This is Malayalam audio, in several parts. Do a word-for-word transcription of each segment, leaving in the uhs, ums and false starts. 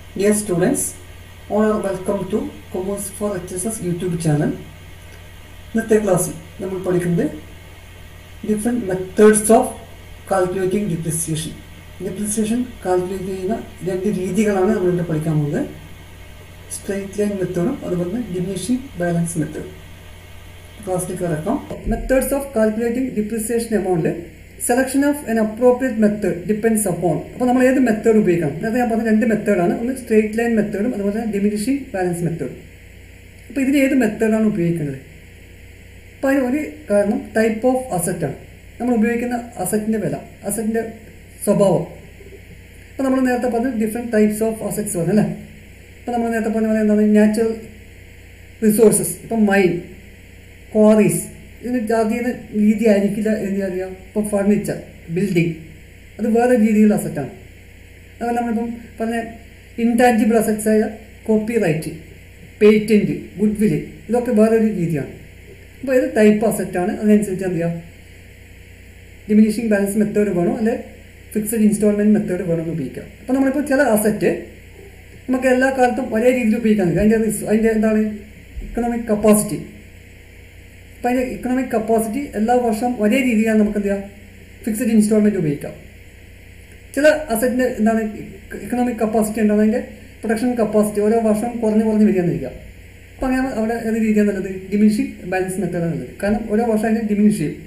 Dear students, all are welcome to Commerce for H S S YouTube channel. ഇന്നത്തെ ക്ലാസ്സിൽ നമ്മൾ പഠിക്കുന്നത് different methods of calculating depreciation. Depreciation calculate ചെയ്യുന്ന രണ്ട് രീതികളാണ് നമ്മളിവിടെ പഠിക്കാൻ പോകുന്നത്. സ്ട്രെയിറ്റ് ലൈൻ മെത്തേഡും അതുപോലെ തന്നെ ഡിമിനിഷിംഗ് ബാലൻസ് മെത്തേഡ്. ക്ലാസ്സിലേക്ക് കിടക്കാം. Methods of calculating depreciation amount. Selection of an appropriate method depends upon. അപ്പോൾ നമ്മൾ ഏത് മെത്തേഡ് ഉപയോഗിക്കണം? നേരത്തെ ഞാൻ പറഞ്ഞ രണ്ട് മെത്തേഡാണ്. ഒന്ന് സ്ട്രെയിറ്റ് ലൈൻ മെത്തേഡും അതുപോലെ തന്നെ ഡിമിനിഷിംഗ് ബാലൻസ് മെത്തേഡും. അപ്പോൾ ഇതിന് ഏത് മെത്തേഡാണ് ഉപയോഗിക്കേണ്ടത്? അപ്പോൾ അതിന് ഒരു കാരണം ടൈപ്പ് ഓഫ് അസറ്റാണ്. നമ്മൾ ഉപയോഗിക്കുന്ന അസറ്റിൻ്റെ വില, അസറ്റിൻ്റെ സ്വഭാവം. അപ്പോൾ നമ്മൾ നേരത്തെ പറഞ്ഞ ഡിഫറെൻറ്റ് ടൈപ്സ് ഓഫ് അസറ്റ്സ് പറഞ്ഞു അല്ലേ. ഇപ്പോൾ നമ്മൾ നേരത്തെ പറഞ്ഞ പോലെ എന്താണ് നാച്ചുറൽ റിസോഴ്സസ്, ഇപ്പം മൈൻ, ക്വാറീസ്, ഇതിന് ജാതീയ രീതി ആയിരിക്കില്ല എന്ന് അറിയാം. ഇപ്പോൾ ഫർണിച്ചർ, ബിൽഡിംഗ്, അത് വേറെ രീതിയിലുള്ള അസറ്റാണ്. അതുപോലെ നമ്മളിപ്പം പറഞ്ഞ ഇൻടാഞ്ചിബിൾ അസറ്റ്സായ copyright, patent, goodwill, ഇതൊക്കെ വേറൊരു രീതിയാണ്. അപ്പോൾ ഇത് ടൈപ്പ് അസറ്റാണ്. അതിനനുസരിച്ച് എന്ത് ചെയ്യാം, ഡിമിനിഷിംഗ് ബാലൻസ് മെത്തേഡ് വേണോ അല്ലെ ഫിക്സഡ് ഇൻസ്റ്റാൾമെൻറ്റ് മെത്തേഡ് വേണമെന്ന് ഉപയോഗിക്കാം. അപ്പോൾ നമ്മളിപ്പോൾ ചില അസറ്റ് നമുക്ക് എല്ലാ കാലത്തും ഒരേ രീതിയിൽ ഉപയോഗിക്കാൻ കഴിയും. അതിൻ്റെ അതിൻ്റെ എന്താണ് ഇക്കണോമിക് കപ്പാസിറ്റി. അപ്പോൾ അതിൻ്റെ ഇക്കണോമിക് കപ്പാസിറ്റി എല്ലാ വർഷവും ഒരേ രീതിയിലാണ് നമുക്ക് എന്ത് ചെയ്യാം, ഫിക്സഡ് ഇൻസ്റ്റാൾമെൻറ്റ് ഉപയോഗിക്കാം. ചില അസറ്റിൻ്റെ എന്താണ് ഇക്കണോമിക് കപ്പാസിറ്റി ഉണ്ടാകും, അതിൻ്റെ പ്രൊഡക്ഷൻ കപ്പാസിറ്റി ഓരോ വർഷം കുറഞ്ഞ് കുറഞ്ഞ് വരികയെന്നിരിക്കാം. അപ്പോൾ അങ്ങനെ അവിടെ ഏത് രീതിയാണ് നല്ലത്? ഡിമിനിഷിംഗ് ബാലൻസ് മെത്തേഡാണ് നല്ലത്. കാരണം ഓരോ വർഷം അതിൻ്റെ ഡിമിനിഷ് ചെയ്യും.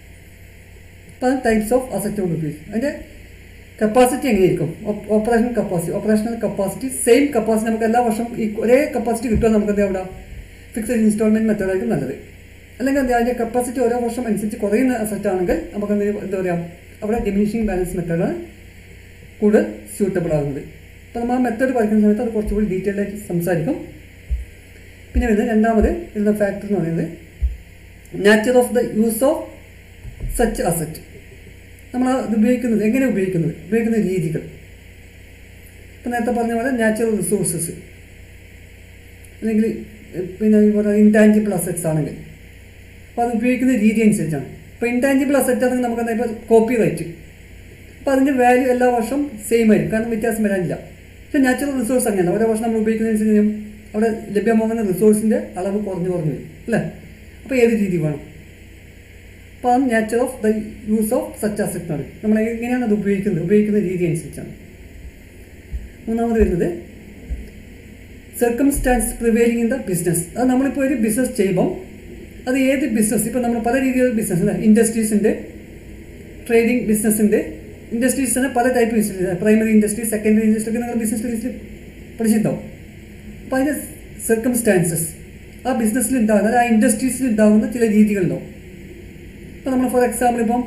അപ്പോൾ അത് ടൈപ്സ് ഓഫ് അസറ്റ് കൊണ്ട് ഉപയോഗിക്കും. അതിൻ്റെ കപ്പാസിറ്റി എങ്ങനെയായിരിക്കും? Operation capacity, operational capacity same capacity നമുക്ക് എല്ലാ വർഷവും ഈ ഒരേ കപ്പാസിറ്റി കിട്ടുക നമുക്ക് എന്താ അവിടെ ഫിക്സഡ് ഇൻസ്റ്റാൾമെൻറ്റ് മെത്തേഡായിരിക്കും നല്ലത്. അല്ലെങ്കിൽ എന്താ അതിൻ്റെ കപ്പാസിറ്റി ഓരോ വർഷം അനുസരിച്ച് കുറയുന്ന അസറ്റ് ആണെങ്കിൽ നമുക്ക് എന്ത് എന്താ പറയുക, അവിടെ ഡിമിനിഷിംഗ് ബാലൻസ് മെത്തേഡാണ് കൂടുതൽ സ്യൂട്ടബിൾ ആകുന്നത്. അപ്പോൾ നമ്മൾ ആ മെത്തേഡ് പഠിക്കുന്ന സമയത്ത് അത് കുറച്ചുകൂടി ഡീറ്റെയിൽഡ് ആയിട്ട് സംസാരിക്കും. പിന്നെ വരുന്നത് രണ്ടാമത് വരുന്ന ഫാക്ടർ എന്ന് പറയുന്നത് nature of the use of such asset. നമ്മൾ അത് ഉപയോഗിക്കുന്നത് എങ്ങനെ ഉപയോഗിക്കുന്നത് ഉപയോഗിക്കുന്ന രീതികൾ. ഇപ്പം നേരത്തെ പറഞ്ഞ പോലെ നാച്ചുറൽ റിസോഴ്സസ് അല്ലെങ്കിൽ പിന്നെ ഇതുപോലെ ഇൻടാഞ്ചിബിൾ അസറ്റ്സ് ആണെങ്കിൽ അപ്പോൾ അത് ഉപയോഗിക്കുന്ന രീതി അനുസരിച്ചാണ്. ഇപ്പോൾ ഇൻടാഞ്ചിബിൾ അസറ്റ് ആണെങ്കിൽ നമുക്ക് എന്താ ഇപ്പോൾ കോപ്പി റൈറ്റ്, അപ്പോൾ അതിൻ്റെ വാല്യൂ എല്ലാ വർഷവും സെയിം ആയിരിക്കും, കാരണം വ്യത്യാസം വരാനില്ല. പക്ഷേ നാച്ചുറൽ റിസോഴ്സ് അങ്ങനെയല്ല, ഓരോ വർഷം നമ്മൾ ഉപയോഗിക്കുന്നതനുസരിച്ച് അവിടെ ലഭ്യമാകുന്ന റിസോഴ്സിൻ്റെ അളവ് കുറഞ്ഞു കുറഞ്ഞു വരും അല്ലേ. അപ്പോൾ ഏത് രീതി വേണം? അപ്പോൾ അത് nature of the use of such asset ആണ്. നമ്മൾ എങ്ങനെയാണ് അത് ഉപയോഗിക്കുന്നത് ഉപയോഗിക്കുന്ന രീതി അനുസരിച്ചാണ്. മൂന്നാമത് വരുന്നത് circumstance prevailing in the business. അത് നമ്മളിപ്പോൾ ഒരു ബിസിനസ് ചെയ്യുമ്പോൾ അത് ഏത് ബിസിനസ്, ഇപ്പോൾ നമ്മൾ പല രീതിയിലുള്ള ബിസിനസ് അല്ലേ, ഇൻഡസ്ട്രീസിൻ്റെ, ട്രേഡിംഗ് ബിസിനസ്സിൻ്റെ, ഇൻഡസ്ട്രീസിന് പല type business, primary industry, secondary industry ഒക്കെ നിങ്ങൾ ബിസിനസ് ലിസ്റ്റിൽ പഠിച്ചിട്ടുണ്ടാവും. അപ്പോൾ അതിൻ്റെ സർക്കംസ്റ്റാൻസസ് ആ ബിസിനസ്സിൽ ഉണ്ടാകുന്ന ആ ഇൻഡസ്ട്രീസിൽ ഉണ്ടാകുന്ന ചില രീതികളുണ്ടാവും. ഇപ്പോൾ നമ്മൾ ഫോർ എക്സാമ്പിൾ ഇപ്പം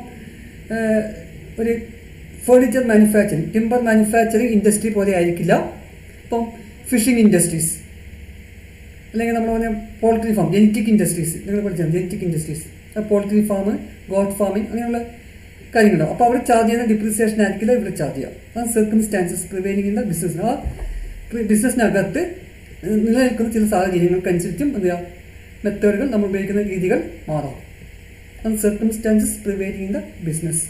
ഒരു furniture manufacturing, timber manufacturing industry പോലെ ആയിരിക്കില്ല ഇപ്പം ഫിഷിംഗ് ഇൻഡസ്ട്രീസ്, അല്ലെങ്കിൽ നമ്മൾ പറഞ്ഞ പോൾട്രി ഫാം, ജെനറ്റിക് ഇൻഡസ്ട്രീസ്, നിങ്ങൾ പഠിച്ചാൽ genetic industries, poultry farm, goat farming, അങ്ങനെയുള്ള കാര്യങ്ങളുണ്ടാവും. അപ്പോൾ അവിടെ ചാർജ് ചെയ്യുന്ന ഡിപ്രിസിയേഷൻ ആയിരിക്കില്ല ഇവിടെ ചാർജ് ചെയ്യാം. ആ circumstances prevailing in the business, ആ ബിസിനസ്സിനകത്ത് നിലനിൽക്കുന്ന ചില സാഹചര്യങ്ങൾക്കനുസരിച്ചും എന്ത് ചെയ്യാം, മെത്തേഡുകൾ നമ്മൾ ഉപയോഗിക്കുന്ന രീതികൾ മാറാം. അത് circumstances prevailing in the business.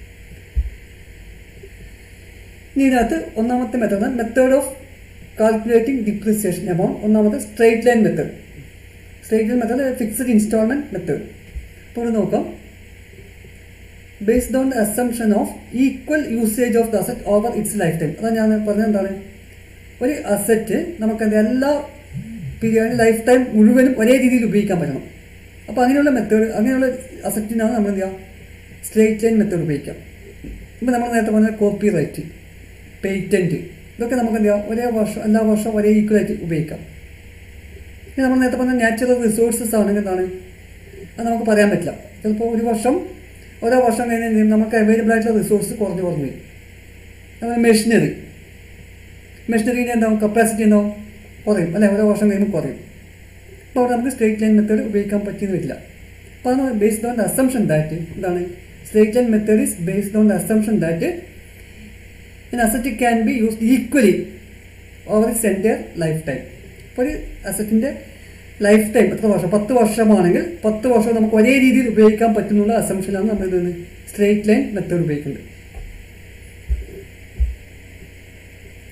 ഇനി ഇതിനകത്ത് ഒന്നാമത്തെ method method of calculating depreciation amount. ഒന്നാമത്തെ straight line method. Straight line method fixed instalment method. അപ്പോൾ ഇവിടെ നോക്കാം. Based on the assumption of equal usage of the asset over its lifetime. അതാണ് ഞാൻ പറഞ്ഞത് എന്താണ്, ഒരു അസറ്റ് നമുക്ക് എന്താ എല്ലാ പീരിയഡ് ലൈഫ് ടൈം മുഴുവനും ഒരേ രീതിയിൽ ഉപയോഗിക്കാൻ പറ്റണം. അപ്പോൾ അങ്ങനെയുള്ള മെത്തേഡ്, അങ്ങനെയുള്ള അസറ്റിനാണ് നമ്മൾ എന്ത് ചെയ്യുക, സ്ട്രെയിറ്റ് ലൈൻ മെത്തേഡ് ഉപയോഗിക്കാം. ഇപ്പോൾ നമ്മൾ നേരത്തെ പറഞ്ഞ കോപ്പി റൈറ്റ്, പേറ്റൻറ്റ്, ഇതൊക്കെ നമുക്ക് എന്ത് ചെയ്യാം, ഒരേ വർഷം എല്ലാ വർഷവും ഒരേ ഈക്വലായിട്ട് ഉപയോഗിക്കാം. ഇനി നമ്മൾ നേരത്തെ പറഞ്ഞ നാച്ചുറൽ റിസോഴ്സസ് ആണെങ്കിൽ എന്താണ്, അത് നമുക്ക് പറയാൻ പറ്റില്ല. ചിലപ്പോൾ ഒരു വർഷം ഓരോ വർഷം കഴിഞ്ഞ് നമുക്ക് അവൈലബിൾ ആയിട്ടുള്ള റിസോഴ്സ് കുറഞ്ഞ് കുറഞ്ഞ് വരും. അതുപോലെ മെഷീനറി, മെഷീനറിൻ്റെ എന്താവും കപ്പാസിറ്റി എന്താവും കുറയും അല്ലെ, ഓരോ വർഷം കഴിയുമ്പോൾ കുറയും. അപ്പോൾ അവിടെ നമുക്ക് സ്ട്രെയിറ്റ് ലൈൻ മെത്തേഡ് ഉപയോഗിക്കാൻ പറ്റിയെന്ന് വരില്ല. അപ്പോൾ അതാണ് based on the assumption that എന്താണ്, straight line method is based on the assumption that an asset can be used equally over its entire lifetime. അപ്പോൾ ഒരു അസറ്റിൻ്റെ ലൈഫ് ടൈം എത്ര വർഷം, പത്ത് വർഷമാണെങ്കിൽ പത്ത് വർഷം നമുക്ക് ഒരേ രീതിയിൽ ഉപയോഗിക്കാൻ പറ്റുന്നുള്ള അസംപ്ഷനാണ് നമ്മൾ ഇത് സ്ട്രെയിറ്റ് ലൈൻ മെത്തേഡ് ഉപയോഗിക്കുന്നത്.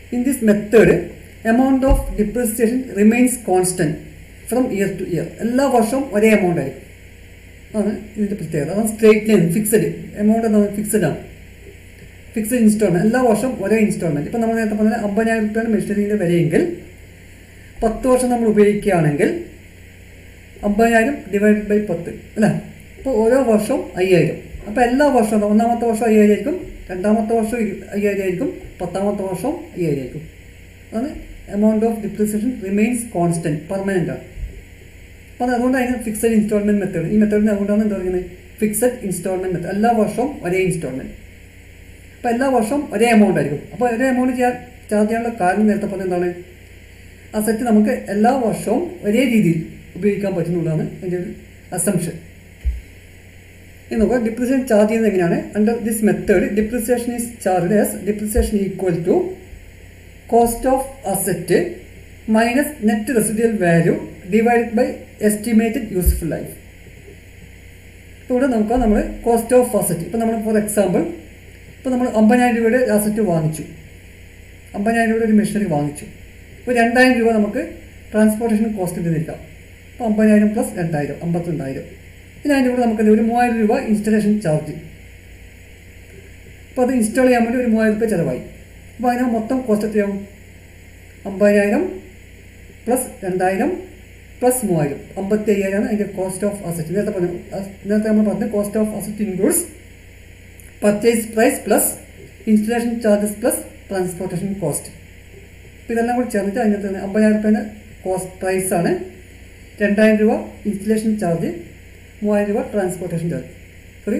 In this method, amount of depreciation remains constant from year to year. എല്ലാ വർഷവും ഒരേ എമൗണ്ട് ആയിരിക്കും. ആണ് ഇതിൻ്റെ പ്രത്യേകത. അതാണ് സ്ട്രേറ്റ് ലൈൻ ഫിക്സഡ് എമൗണ്ട് എന്താണ് ഫിക്സഡ് ആണ്. ഫിക്സഡ് ഇൻസ്റ്റാൾമെൻറ്റ് എല്ലാ വർഷവും ഒരേ ഇൻസ്റ്റാൾമെൻറ്റ്. ഇപ്പം നമ്മൾ നേരത്തെ പറഞ്ഞാൽ അമ്പതിനായിരം രൂപയാണ് മെഷീനറിൻ്റെ വിലയെങ്കിൽ പത്ത് വർഷം നമ്മൾ ഉപയോഗിക്കുകയാണെങ്കിൽ അമ്പതിനായിരം ഡിവൈഡ് ബൈ പത്ത് അല്ലേ. അപ്പോൾ ഓരോ വർഷവും അയ്യായിരം. അപ്പോൾ എല്ലാ വർഷവും ഒന്നാമത്തെ വർഷം അയ്യായിരം ആയിരിക്കും, രണ്ടാമത്തെ വർഷം അയ്യായിരം ആയിരിക്കും, പത്താമത്തെ വർഷം അയ്യായിരം ആയിരിക്കും. അതാണ് amount of depreciation remains constant permanent ആണ്. അപ്പോൾ അതുകൊണ്ട് അതിന് ഫിക്സഡ് ഇൻസ്റ്റാൾമെൻറ്റ് മെത്തേഡ്. ഈ മെത്തേഡിന് അതുകൊണ്ടാണ് എന്താ പറയുന്നത് ഫിക്സഡ് ഇൻസ്റ്റാൾമെൻറ്റ് മെത്തേഡ്. എല്ലാ വർഷവും ഒരേ ഇൻസ്റ്റാൾമെൻറ്റ്. അപ്പോൾ എല്ലാ വർഷവും ഒരേ എമൗണ്ട് ആയിരിക്കും. അപ്പോൾ ഒരേ എമൗണ്ട് ചെയ്യാൻ ചാർജ് ചെയ്യാനുള്ള കാരണം നേരത്തെ പറഞ്ഞ എന്താണ് ആ സെറ്റ് നമുക്ക് എല്ലാ വർഷവും ഒരേ രീതിയിൽ ഉപയോഗിക്കാൻ പറ്റുന്നതാണ് അതിൻ്റെ ഒരു അസംഷൻ. ഇനി നോക്കുക ഡിപ്രിസിയേഷൻ ചാർജ് ചെയ്യുന്നത് എങ്ങനെയാണ്. Under this method depreciation is charged as depreciation equal to cost of asset minus net residual value divide by estimated useful life. ഇപ്പോൾ ഇവിടെ നോക്കുക നമ്മൾ കോസ്റ്റ് ഓഫ് അസറ്റ്. ഇപ്പോൾ നമ്മൾ ഫോർ എക്സാമ്പിൾ ഇപ്പോൾ നമ്മൾ അമ്പതിനായിരം രൂപയുടെ അസറ്റ് വാങ്ങിച്ചു, അമ്പതിനായിരം രൂപയുടെ ഒരു മെഷീനറി വാങ്ങിച്ചു. ഇപ്പോൾ രണ്ടായിരം രൂപ നമുക്ക് ട്രാൻസ്പോർട്ടേഷൻ കോസ്റ്റ് ഉണ്ടെന്നിരിക്കാം. അപ്പോൾ അമ്പതിനായിരം പ്ലസ് രണ്ടായിരം അമ്പത്തിരണ്ടായിരം. പിന്നെ അതിൻ്റെ കൂടെ നമുക്ക് ഒരു മൂവായിരം രൂപ ഇൻസ്റ്റലേഷൻ ചാർജ്. അപ്പോൾ അത് ഇൻസ്റ്റാൾ ചെയ്യാൻ വേണ്ടി ഒരു മൂവായിരം രൂപ ചിലവായി. അപ്പോൾ അതിന് മൊത്തം കോസ്റ്റ് എത്രയാവും അമ്പതിനായിരം പ്ലസ് രണ്ടായിരം പ്ലസ് മൂവായിരം അമ്പത്തി അയ്യായിരമാണ് അതിൻ്റെ കോസ്റ്റ് ഓഫ് അസറ്റ്. നേരത്തെ പറഞ്ഞു നേരത്തെ നമ്മൾ പറഞ്ഞത് cost of asset includes purchase price plus installation charges plus transportation cost. അപ്പോൾ ഇതെല്ലാം കൂടി ചേർന്നിട്ട് അതിനകത്ത് അമ്പതിനായിരം രൂപേൻ്റെ കോസ്റ്റ് പ്രൈസാണ്, രണ്ടായിരം രൂപ ഇൻസ്റ്റലേഷൻ ചാർജ്, മൂവായിരം രൂപ transportation charge. Sorry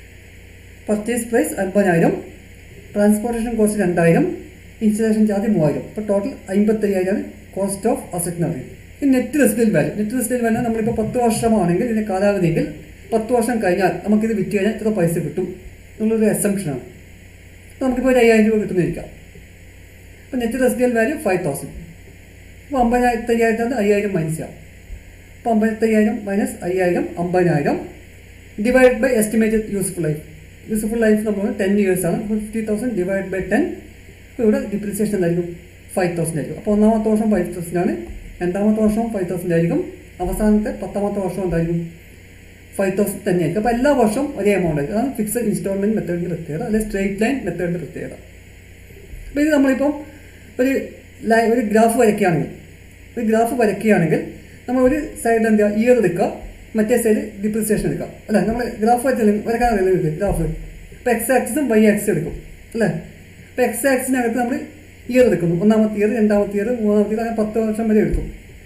purchase price അമ്പതിനായിരം, ട്രാൻസ്പോർട്ടേഷൻ കോസ്റ്റ് രണ്ടായിരം, ഇൻസ്റ്റലേഷൻ ചാർജ് മൂവായിരം. ഇപ്പോൾ ടോട്ടൽ അമ്പത്തയ്യായിരമാണ് കോസ്റ്റ് ഓഫ് അസറ്റ് എന്ന് പറയുന്നത്. ഈ net residual value net residual value നമ്മളിപ്പോൾ പത്ത് വർഷമാണെങ്കിൽ ഇതിൻ്റെ കാലാവധിയെങ്കിൽ പത്ത് വർഷം കഴിഞ്ഞാൽ നമുക്കിത് വിറ്റ് കഴിഞ്ഞാൽ എത്ര പൈസ കിട്ടും എന്നുള്ളൊരു അസംഷനാണ്. അപ്പോൾ നമുക്കിപ്പോൾ ഒരു അയ്യായിരം രൂപ കിട്ടുന്നിരിക്കാം. അപ്പോൾ net residual value five thousand. അപ്പോൾ അമ്പതിനായിരത്തി അയ്യായിരത്തി അയ്യായിരം മൈനസ് ചെയ്യാം. അപ്പോൾ അമ്പത്തയ്യായിരം മൈനസ് അയ്യായിരം അമ്പതിനായിരം divide by estimated useful life. Useful life നമ്മൾ ടെൻ ഇയേഴ്സാണ്. Fifty thousand divide by ten. അപ്പോൾ ഇവിടെ ഡിപ്രിസിയേഷൻ എന്തായിരിക്കും ഫൈവ് തൗസൻഡ് ആയിരിക്കും. അപ്പോൾ ഒന്നാമത്തെ വർഷം ഫൈവ് തൗസൻഡ് ആണ്, രണ്ടാമത്തെ വർഷവും ഫൈവ് തൗസൻഡ് ആയിരിക്കും, അവസാനത്തെ പത്താമത്തെ വർഷം എന്തായിരിക്കും ഫൈവ് തൗസൻഡ് തന്നെ ആയിരിക്കും. അപ്പോൾ എല്ലാ വർഷവും ഒരേ എമൗണ്ട് ആയിരിക്കും. അതാണ് ഫിക്സഡ് ഇൻസ്റ്റാൾമെൻറ്റ് മെത്തേഡിൻ്റെ പ്രത്യേകത, അല്ലെങ്കിൽ സ്ട്രേറ്റ് ലൈൻ മെത്തേഡിൻ്റെ പ്രത്യേകത. അപ്പോൾ ഇത് നമ്മളിപ്പം ഒരു ലൈ ഒരു ഗ്രാഫ് വരയ്ക്കുകയാണെങ്കിൽ ഒരു ഗ്രാഫ് വരയ്ക്കുകയാണെങ്കിൽ നമ്മൾ ഒരു സൈഡ് എന്താ ഇയർ എടുക്കുക, മറ്റേ സൈഡ് ഡിപ്രിസിയേഷൻ എടുക്കുക അല്ലേ. നമ്മൾ ഗ്രാഫ് വരച്ചാൽ വരക്കാൻ അറിയില്ല ഗ്രാഫ്. ഇപ്പോൾ എക്സ് ആക്സിസും വൈ ആക്സിസും എടുക്കും അല്ലേ. ഇപ്പോൾ എക്സ് ആക്സിനകത്ത് നമ്മൾ ഇയർ എടുക്കുന്നു, ഒന്നാമത്തെ ഇയർ, രണ്ടാമത്തെ ഇയർ, മൂന്നാമത്തെ ഇയർ, അങ്ങനെ പത്ത് വർഷം വരെ എടുക്കും.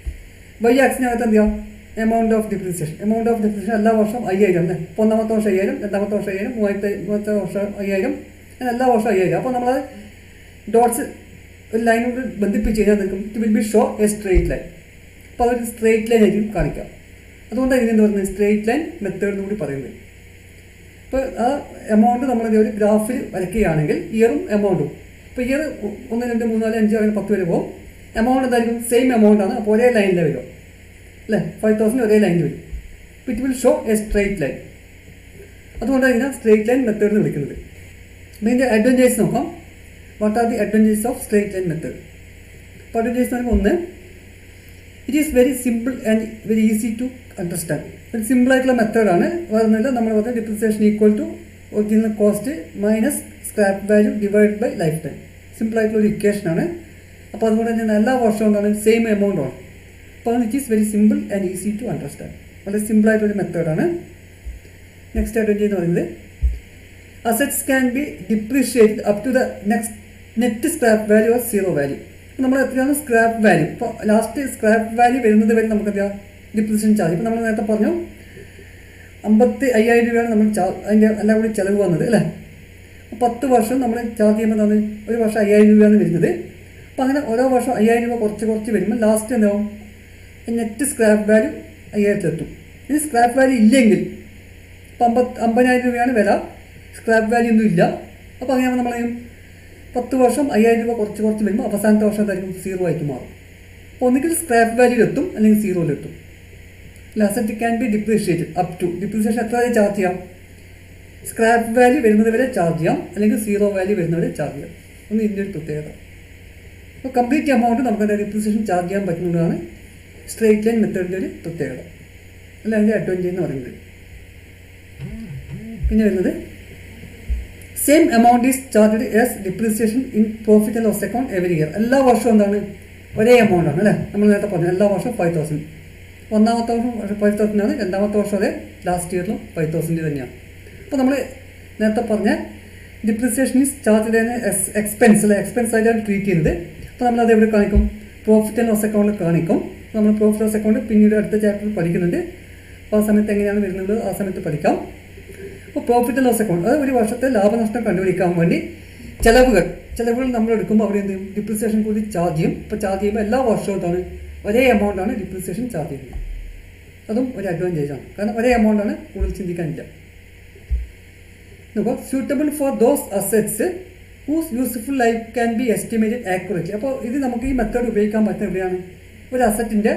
വൈ ആക്സിനകത്ത് എന്ത് ചെയ്യാം amount of depreciation. Amount of depreciation എല്ലാ വർഷം അയ്യായിരം അല്ലേ. ഇപ്പോൾ ഒന്നാമത്തെ വർഷം അയ്യായിരം, രണ്ടാമത്തെ വർഷം അയ്യായിരം, മൂവായിരത്തി മൂന്നത്തെ വർഷം അയ്യായിരം, അങ്ങനെ എല്ലാ വർഷവും അയ്യായിരം. അപ്പോൾ നമ്മൾ ഡോട്ട്സ് ഒരു ലൈനോട് ബന്ധിപ്പിച്ച് കഴിഞ്ഞാൽ നിൽക്കും it will be show a straight line. അപ്പോൾ അതൊരു സ്ട്രേറ്റ് ലൈൻ ആയിരിക്കും കാണിക്കാം. അതുകൊണ്ടാണ് ഇതിനെന്ത് പറയുന്നത് സ്ട്രേറ്റ് ലൈൻ മെത്തേഡ് കൂടി പറയുന്നത്. ഇപ്പോൾ ആ എമൗണ്ട് നമ്മൾ ഒരു ഗ്രാഫിൽ വരയ്ക്കുകയാണെങ്കിൽ ഇയറും എമൗണ്ടും ഇപ്പോൾ ഇയർ ഒന്ന് രണ്ട് മൂന്ന് നാല് അഞ്ച് അങ്ങനെ പത്ത് വരെ പോകും. എമൗണ്ട് എന്തായിരിക്കും സെയിം എമൗണ്ടാണ്. അപ്പോൾ ഒരേ ലൈനിൽ വരും അല്ലേ. ഫൈവ് തൗസൻഡ് ഒരേ ലൈനിൽ വരും. It will show a straight line. അതുകൊണ്ടാണ് ഇതിനെ സ്ട്രേറ്റ് ലൈൻ മെത്തേഡ് എന്ന് വിളിക്കുന്നത്. ഇതിൻ്റെ അഡ്വാൻറ്റേജ് നോക്കാം. What are the advantages of straight line method? അപ്പോൾ അഡ്വാൻറ്റേജ് എന്ന് പറയുമ്പോൾ ഒന്ന്, it is very simple and very easy to understand. ഒരു സിമ്പിളായിട്ടുള്ള മെത്തേഡാണ്. വരുന്നില്ല നമ്മൾ പറഞ്ഞ depreciation equal to original cost minus scrap value divide by lifetime. സിമ്പിളായിട്ടുള്ള ഒരു ഇക്വേഷനാണ്. അപ്പോൾ അതുകൊണ്ട് തന്നെ എല്ലാ വർഷവും എന്താണ് സെയിം എമൗണ്ട് ആണ്. അപ്പോൾ it is very simple and easy to understand. വളരെ സിമ്പിളായിട്ടൊരു മെത്തേഡാണ്. നെക്സ്റ്റ് അഡ്വാൻറ്റേജ് എന്ന് പറയുന്നത് assets can be depreciated up to the next net scrap value or zero value. നമ്മൾ എത്രയാണ് സ്ക്രാപ്പ് വാല്യൂ, ഇപ്പോൾ ലാസ്റ്റ് സ്ക്രാപ്പ് വാല്യൂ വരുന്നത് വരെ നമുക്ക് എന്താ ഡിപ്രിസിയേഷൻ ചാർജ്. ഇപ്പോൾ നമ്മൾ നേരത്തെ പറഞ്ഞു അമ്പത്തി അയ്യായിരം രൂപയാണ് നമ്മൾ ചാർജ് അതിൻ്റെ എല്ലാം കൂടി ചിലവ് വന്നത് അല്ലേ. പത്ത് വർഷം നമ്മൾ ചാർജ് ചെയ്യുമ്പോൾ എന്താണ് ഒരു വർഷം അയ്യായിരം രൂപയാണ് വരുന്നത്. അപ്പോൾ അങ്ങനെ ഓരോ വർഷം അയ്യായിരം രൂപ കുറച്ച് കുറച്ച് വരുമ്പോൾ ലാസ്റ്റ് എന്താവും നെറ്റ് സ്ക്രാപ്പ് വാല്യൂ അയ്യായിരത്തിലെത്തും. ഇനി സ്ക്രാപ്പ് വാല്യൂ ഇല്ലെങ്കിൽ ഇപ്പോൾ അമ്പത് അമ്പതിനായിരം രൂപയാണ് വില, സ്ക്രാപ്പ് വാല്യൂ ഒന്നും ഇല്ല. അപ്പോൾ അങ്ങനെയാകുമ്പോൾ നമ്മൾ പത്ത് വർഷം അയ്യായിരം രൂപ കുറച്ച് കുറച്ച് വരുമ്പോൾ അവസാനത്തെ വർഷം എന്തായിരിക്കും സീറോ ആയിട്ട് മാറും. അപ്പോൾ ഒന്നുകിൽ സ്ക്രാപ്പ് വാല്യൂലെത്തും അല്ലെങ്കിൽ സീറോയിലെത്തും. Asset can be depreciated up to depreciation എത്ര വരെ ചാർജ് ചെയ്യാം? സ്ക്രാപ്പ് വാല്യൂ വരുന്നത് വരെ ചാർജ് ചെയ്യാം, അല്ലെങ്കിൽ സീറോ വാല്യൂ വരുന്നവരെ ചാർജ് ചെയ്യാം. ഒന്ന് ഇതിൻ്റെ ഒരു പ്രത്യേകത. അപ്പോൾ കംപ്ലീറ്റ് എമൗണ്ട് നമുക്ക് അതിൻ്റെ ഡിപ്രിസിയേഷൻ ചാർജ് ചെയ്യാൻ പറ്റുന്നതാണ് സ്ട്രെയിറ്റ് ലൈൻ മെത്തേഡിൻ്റെ ഒരു പ്രത്യേകത, അല്ല അതിൻ്റെ അഡ്വാൻറ്റേജ് എന്ന് പറയുന്നത്. പിന്നെ വരുന്നത് same amount is charged as depreciation in profit and loss account every year. എല്ലാ വർഷവും എന്താണ് ഒരേ എമൗണ്ട് ആണ് അല്ലേ, നമ്മൾ നേരത്തെ പറഞ്ഞു എല്ലാ വർഷവും ഫൈവ് തൗസൻഡ്. ഒന്നാമത്തെ വർഷം ഫൈവ് തൗസൻഡ് ആണ്, രണ്ടാമത്തെ വർഷം അതെ ലാസ്റ്റ് ഇയറിലും ഫൈവ് തൗസൻഡ് തന്നെയാണ്. അപ്പോൾ നമ്മൾ നേരത്തെ പറഞ്ഞ ഡിപ്രിസിയേഷൻ ഈസ് ചാർജ്ഡ് എക്സ്പെൻസ് അല്ലെ, എക്സ്പെൻസ് ആയിട്ടാണ് ട്രീറ്റ് ചെയ്യുന്നത്. അപ്പോൾ നമ്മളത് എവിടെ കാണിക്കും? പ്രോഫിറ്റ് ആൻഡ് ലോസ് അക്കൗണ്ടിൽ കാണിക്കും. നമ്മൾ പ്രോഫിറ്റ് ലോസ് അക്കൗണ്ട് പിന്നീട് അടുത്ത ചാപ്റ്ററിൽ പഠിക്കുന്നുണ്ട്. അപ്പോൾ ആ സമയത്ത് എങ്ങനെയാണ് വരുന്നത് ആ സമയത്ത് പഠിക്കാം. അപ്പോൾ പ്രോഫിറ്റ് ആൻഡ് ലോസ് അക്കൗണ്ട് അത് ഒരു വർഷത്തെ ലാഭനഷ്ടം കണ്ടുപിടിക്കാൻ വേണ്ടി ചിലവുകൾ ചിലവുകൾ നമ്മൾ എടുക്കുമ്പോൾ അവിടെ എന്ത് ചെയ്യും? ഡിപ്രിസിയേഷൻ കൂടി ചാർജ് ചെയ്യും. ഇപ്പോൾ ചാർജ് ചെയ്യുമ്പോൾ എല്ലാ വർഷവും ഒരേ എമൗണ്ടാണ് ഡിപ്രിസിയേഷൻ ചാർജ് ചെയ്യുന്നത്. അതും ഒരു അഡ്വാൻറ്റേജ് ആണ്, കാരണം ഒരേ എമൗണ്ടാണ്, കൂടുതൽ ചിന്തിക്കാനില്ല. നോക്കുക, suitable for those assets whose useful life can be estimated accurately. അപ്പോൾ ഇത് നമുക്ക് ഈ മെത്തേഡ് ഉപയോഗിക്കാൻ പറ്റുന്ന എവിടെയാണ്? ഒരു അസറ്റിൻ്റെ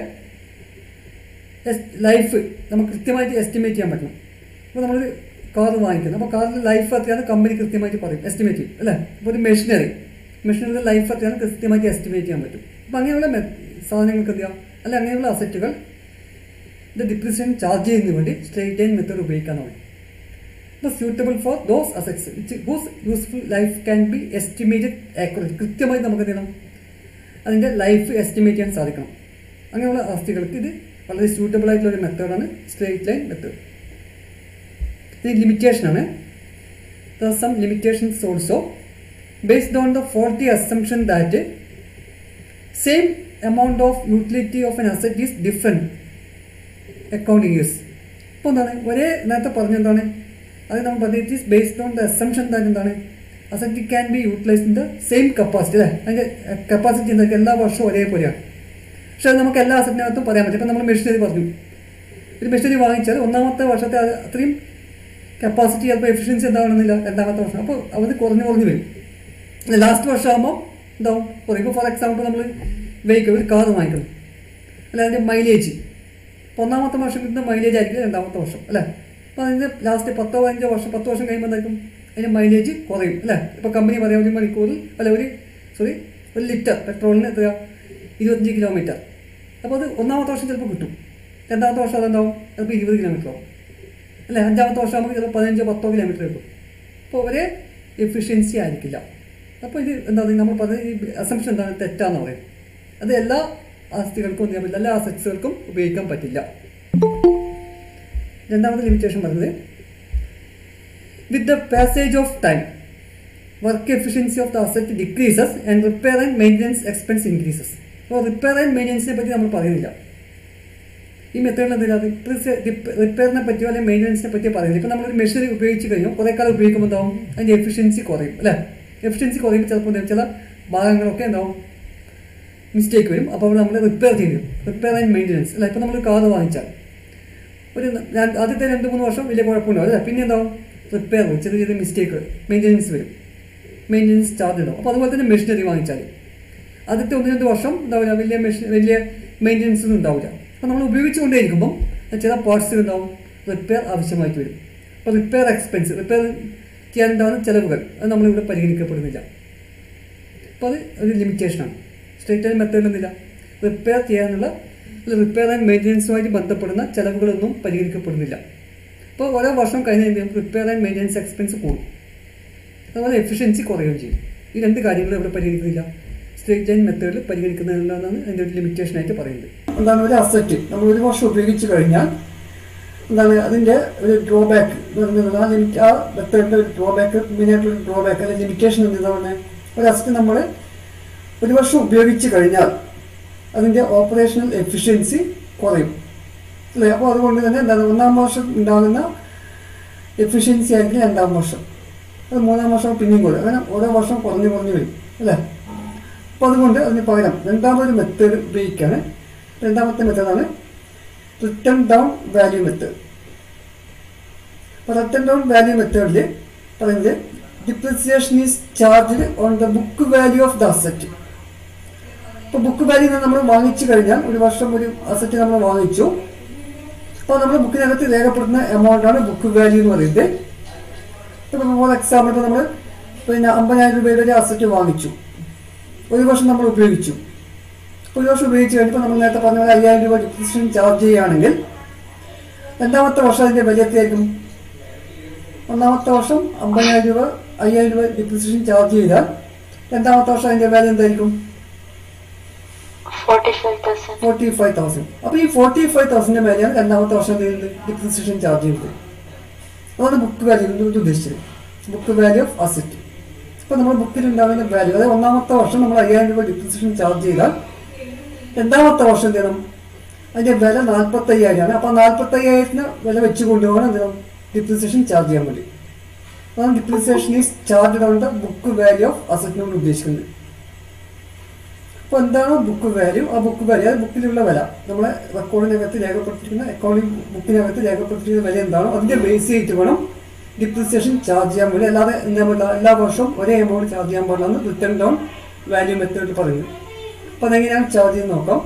ലൈഫ് നമുക്ക് കൃത്യമായിട്ട് എസ്റ്റിമേറ്റ് ചെയ്യാൻ പറ്റണം. അപ്പോൾ നമ്മൾ കാർ വാങ്ങിക്കുന്നത്, അപ്പോൾ കാറിൻ്റെ ലൈഫ് എത്രയാണ് കമ്പനി കൃത്യമായിട്ട് പറയും, എസ്റ്റിമേറ്റ് ചെയ്യും അല്ലേ. അപ്പോൾ ഒരു മെഷീനറി മെഷീനറിയുടെ ലൈഫ് എത്രയാണ് കൃത്യമായിട്ട് എസ്റ്റിമേറ്റ് ചെയ്യാൻ പറ്റും. അപ്പോൾ അങ്ങനെയുള്ള സാധനങ്ങൾക്ക് എന്ത് ചെയ്യാം, അല്ല അങ്ങനെയുള്ള അസറ്റുകൾ ഇത് ഡിപ്രിസിയേഷൻ ചാർജ് ചെയ്യുന്നതിന് വേണ്ടി സ്ട്രെയിറ്റ് ലൈൻ മെത്തേഡ് ഉപയോഗിക്കാനാണ്. അപ്പോൾ suitable for those assets which whose useful life can be estimated accurate. കൃത്യമായി നമുക്ക് എന്ത് ചെയ്യണം? അതിൻ്റെ ലൈഫ് എസ്റ്റിമേറ്റ് ചെയ്യാൻ സാധിക്കണം. അങ്ങനെയുള്ള ആസ്തികൾക്ക് ഇത് വളരെ സ്യൂട്ടബിൾ ആയിട്ടുള്ള ഒരു മെത്തേഡാണ് സ്ട്രെയിറ്റ് ലൈൻ മെത്തേഡ്. ഇത് ലിമിറ്റേഷനാണ്. There are some limitations also based on the faulty assumption that same amount of utility of an asset is different accounting years. അപ്പോൾ എന്താണ് ഒരേ നേരത്തെ പറഞ്ഞെന്താണ് അത് നമ്മൾ പറഞ്ഞത് it is based on the assumption that എന്താണ് asset can be utilise in the same capacity അല്ലേ. അതിൻ്റെ കപ്പാസിറ്റി എന്തൊക്കെ എല്ലാ വർഷവും ഒരേപോലെയാണ്. പക്ഷേ അത് നമുക്ക് എല്ലാ അസറ്റിനകത്തും പറയാൻ പറ്റും. ഇപ്പോൾ നമ്മൾ മെഷീനറി പറഞ്ഞു, ഒരു മെഷീനറി വാങ്ങിച്ചാൽ ഒന്നാമത്തെ വർഷത്തെ അത്രയും കപ്പാസിറ്റി ചിലപ്പോൾ എഫിഷ്യൻസി എന്താവണമെന്നില്ല രണ്ടാമത്തെ വർഷം. അപ്പോൾ അത് കുറഞ്ഞു കുറഞ്ഞു വരും. ലാസ്റ്റ് വർഷം ആകുമ്പോൾ എന്താവും കുറയും. ഇപ്പോൾ ഫോർ എക്സാമ്പിൾ നമ്മൾ വെഹിക്കിൾ ഒരു കാർ വാങ്ങിക്കണം അല്ല, അതിൻ്റെ മൈലേജ് ഇപ്പോൾ ഒന്നാമത്തെ വർഷം കിട്ടുന്ന മൈലേജ് ആയിരിക്കും രണ്ടാമത്തെ വർഷം അല്ലേ. അപ്പോൾ അതിൻ്റെ ലാസ്റ്റ് പത്തോ പതിനഞ്ചോ വർഷം പത്ത് വർഷം കഴിയുമ്പോൾ എന്തായിരിക്കും അതിൻ്റെ മൈലേജ് കുറയും അല്ലേ. ഇപ്പോൾ കമ്പനി പറയാം ഒരു മണിക്കൂറിൽ അല്ല ഒരു സോറി ഒരു ലിറ്റർ പെട്രോളിന് എത്ര ഇരുപത്തഞ്ച് കിലോമീറ്റർ. അപ്പോൾ അത് ഒന്നാമത്തെ വർഷം ചിലപ്പോൾ കിട്ടും, രണ്ടാമത്തെ വർഷം അതെന്താവും ചിലപ്പോൾ ഇരുപത് കിലോമീറ്റർ ആവും അല്ലേ. അഞ്ചാമത്തെ വർഷം ആകുമ്പോൾ ചിലപ്പോൾ പതിനഞ്ചോ പത്തോ കിലോമീറ്റർ കിട്ടും. അപ്പോൾ ഒരേ എഫിഷ്യൻസി ആയിരിക്കില്ല. അപ്പോൾ ഇത് എന്താണ് നമ്മൾ പറഞ്ഞ ഈ അസംഷൻ എന്താണ് തെറ്റാന്ന് പറയും. അത് എല്ലാ ആസ്തികൾക്കും ചെയ്യാൻ പറ്റില്ല, എല്ലാ അസറ്റ്സുകൾക്കും ഉപയോഗിക്കാൻ പറ്റില്ല. രണ്ടാമത്തെ ലിമിറ്റേഷൻ പറഞ്ഞത് with the passage of time work efficiency of the asset decreases and repair and maintenance expense increases. അപ്പോൾ റിപ്പയർ ആൻഡ് മെയിൻ്റനൻസിനെ പറ്റി നമ്മൾ പറയുന്നില്ല ഈ മെത്തേഡിൽ. എന്തിനാ റിപ്പയറിനെ പറ്റിയോ അല്ലെങ്കിൽ മെയിൻ്റനൻസിനെ പറ്റിയോ പറയുന്നില്ല. ഇപ്പോൾ നമ്മളൊരു മെഷീനറി ഉപയോഗിച്ച് കഴിഞ്ഞാൽ കുറേ കാലം ഉപയോഗിക്കുമ്പോൾ എന്താവും അതിൻ്റെ എഫിഷ്യൻസി കുറയും അല്ലേ. എഫിഷ്യൻസി കുറയുമ്പോൾ ചിലപ്പോൾ ചില ഭാഗങ്ങളൊക്കെ എന്താവും മിസ്റ്റേക്ക് വരും. അപ്പോൾ നമ്മൾ റിപ്പയർ ചെയ്യും, റിപ്പയർ ആൻഡ് മെയിൻ്റനൻസ് അല്ല. ഇപ്പോൾ നമ്മൾ കാർ വാങ്ങിച്ചാൽ ഒരു ആദ്യത്തെ രണ്ട് മൂന്ന് വർഷം വലിയ കുഴപ്പമുണ്ടാവും അല്ലേ. പിന്നെ എന്താവും റിപ്പയർ വരും, ചെറിയ ചെറിയ മിസ്റ്റേക്ക് മെയിൻ്റനൻസ് വരും, മെയിൻ്റനൻസ് ചാർജ് ഉണ്ടാവും. അപ്പോൾ അതുപോലെ തന്നെ മെഷീനറി വാങ്ങിച്ചാൽ ആദ്യത്തെ ഒന്ന് രണ്ട് വർഷം എന്താവില്ല, വലിയ മെഷീൻ വലിയ മെയിൻ്റനൻസ് ഒന്നും ഉണ്ടാവില്ല. അപ്പോൾ നമ്മൾ ഉപയോഗിച്ചുകൊണ്ടേയിരിക്കുമ്പം ചില പാർട്സ് ഉണ്ടാവും റിപ്പയർ ആവശ്യമായിട്ട് വരും. അപ്പോൾ റിപ്പയർ എക്സ്പെൻസ് റിപ്പയർ ചെയ്യാൻ ഉണ്ടാകുന്ന ചിലവുകൾ അത് നമ്മളിവിടെ പരിഗണിക്കപ്പെടുന്നില്ല. അപ്പോൾ അത് ഒരു ലിമിറ്റേഷനാണ്. സ്ട്രെയിറ്റ് ലൈൻ മെത്തേഡിൽ ഒന്നുമില്ല, റിപ്പയർ ചെയ്യാനുള്ള റിപ്പയർ ആൻഡ് മെയിൻ്റനൻസുമായിട്ട് ബന്ധപ്പെടുന്ന ചിലവുകളൊന്നും പരിഗണിക്കപ്പെടുന്നില്ല. അപ്പോൾ ഓരോ വർഷം കഴിഞ്ഞ് റിപ്പയർ ആൻഡ് മെയിൻ്റനൻസ് എക്സ്പെൻസ് കൂടും, അതുപോലെ എഫിഷ്യൻസി കുറയുകയും ചെയ്യും. ഈ രണ്ട് കാര്യങ്ങൾ ഇവിടെ പരിഗണിക്കുന്നില്ല, സ്ട്രെയിറ്റ് ലൈൻ മെത്തേഡിൽ പരിഗണിക്കുന്നില്ലെന്നാണ് അതിൻ്റെ ഒരു ലിമിറ്റേഷനായിട്ട് പറയുന്നത്. എന്താണ് ഒരു അസറ്റ് നമ്മൾ ഒരു വർഷം ഉപയോഗിച്ച് കഴിഞ്ഞാൽ എന്താണ് അതിൻ്റെ ഒരു ഡ്രോബാക്ക് എന്ന് പറയുന്നത് ആ ലിമിറ്റ് ആ മെത്തേഡിൻ്റെ ഒരു ഡ്രോബാക്ക് മെയിനായിട്ടുള്ള ഡ്രോബാക്ക് അല്ലെങ്കിൽ ലിമിറ്റേഷൻ എന്താണ് ഒരു അസറ്റ് നമ്മൾ ഒരു വർഷം ഉപയോഗിച്ച് കഴിഞ്ഞാൽ അതിൻ്റെ ഓപ്പറേഷണൽ എഫിഷ്യൻസി കുറയും അല്ലേ. അപ്പോൾ അതുകൊണ്ട് തന്നെ എന്താണ് ഒന്നാം വർഷം ഉണ്ടാകുന്ന എഫിഷ്യൻസി ആയിരിക്കും രണ്ടാം വർഷം, അത് മൂന്നാം വർഷം പിന്നെയും കുറയും, അങ്ങനെ ഓരോ വർഷം കുറഞ്ഞു കുറഞ്ഞു വരും അല്ലേ. അപ്പോൾ അതുകൊണ്ട് അതിന് പകരം രണ്ടാമതൊരു മെത്തേഡ് ഉപയോഗിക്കുകയാണ്. രണ്ടാമത്തെ മെത്തേഡാണ് റിട്ടേൺ ഡൗൺ വാല്യൂ മെത്തേഡ്. അപ്പോൾ റിട്ടേൺ ഡൗൺ വാല്യൂ മെത്തേഡിൽ പറയുന്നത് depreciation is charged on the book value of the asset. ഇപ്പോൾ ബുക്ക് വാല്യൂ നമ്മൾ വാങ്ങിച്ചു കഴിഞ്ഞാൽ ഒരു വർഷം ഒരു അസറ്റ് നമ്മൾ വാങ്ങിച്ചു, അപ്പോൾ നമ്മൾ ബുക്കിനകത്ത് രേഖപ്പെടുത്തുന്ന എമൗണ്ടാണ് ബുക്ക് വാല്യൂ എന്ന് പറയുന്നത്. ഇപ്പോൾ ഫോർ എക്സാമ്പിൾ ഇപ്പോൾ നമ്മൾ പിന്നെ അമ്പതിനായിരം രൂപയുടെ ഒരു അസറ്റ് വാങ്ങിച്ചു, ഒരു വർഷം നമ്മൾ ഉപയോഗിച്ചു. ഒരു വർഷം ഉപയോഗിച്ച് കഴിഞ്ഞപ്പോൾ നമ്മൾ നേരത്തെ പറഞ്ഞ പോലെ അയ്യായിരം രൂപ ഡിപ്രിസിയേഷൻ ചാർജ് ചെയ്യുകയാണെങ്കിൽ രണ്ടാമത്തെ വർഷം അതിൻ്റെ വില എത്രയായിരിക്കും? ഒന്നാമത്തെ വർഷം അമ്പതിനായിരം രൂപ അയ്യായിരം രൂപ ഡിപ്രിസിയേഷൻ ചാർജ് ചെയ്താൽ രണ്ടാമത്തെ വർഷം അതിൻ്റെ വില എന്തായിരിക്കും? Forty five thousand. അപ്പോൾ ഈ ഫോർട്ടി ഫൈവ് തൗസൻഡിൻ്റെ മേലെയാണ് രണ്ടാമത്തെ വർഷം ഡിപ്രിസിയേഷൻ ചാർജ് ചെയ്യുന്നത്. അതാണ് ബുക്ക് വാല്യൂ കൊണ്ട് ഉദ്ദേശിച്ചത്, ബുക്ക് വാല്യൂ ഓഫ് അസറ്റ്. ഇപ്പോൾ നമ്മൾ ബുക്കിൽ ഉണ്ടാകുന്ന വാല്യൂ, അതായത് ഒന്നാമത്തെ വർഷം നമ്മൾ അയ്യായിരം രൂപ ഡിപ്രിസിയേഷൻ ചാർജ് ചെയ്താൽ രണ്ടാമത്തെ വർഷം എന്ത് ചെയ്യണം? അതിൻ്റെ വില നാൽപ്പത്തയ്യായിരമാണ്. അപ്പോൾ നാൽപ്പത്തയ്യായിരത്തിന് വില വെച്ച് കൊണ്ടുപോകണം എന്ത് ചെയ്യണം? ഡിപ്രിസിയേഷൻ ചാർജ് ചെയ്യാൻ വേണ്ടി. അതാണ് depreciation is charged on the book value of asset കൊണ്ട് ഉദ്ദേശിക്കുന്നത്. അപ്പോൾ എന്താണോ ബുക്ക് വാല്യൂ, ആ ബുക്ക് വാല്യൂ അത് ബുക്കിലുള്ള വില, നമ്മളെ റെക്കോർഡിനകത്ത് രേഖപ്പെടുത്തിയിരിക്കുന്ന അക്കൗണ്ടിങ് ബുക്കിനകത്ത് രേഖപ്പെടുത്തിയിരിക്കുന്ന വില എന്താണോ അതിൻ്റെ ബേസ് ചെയ്തിട്ട് വേണം ഡിപ്രിസിയേഷൻ ചാർജ് ചെയ്യാൻ വേണ്ടി. അല്ലാതെ എന്താ പറയുക, എല്ലാ വർഷവും ഒരേ എമൗണ്ട് ചാർജ് ചെയ്യാൻ പാടില്ലെന്ന് റിട്ടേൺ ഡൗൺ വാല്യൂ മെത്തേഡിൽ പറയുന്നു. അപ്പോൾ അതെങ്ങനെയാണ് ചാർജ് ചെയ്യുന്നത് നോക്കാം.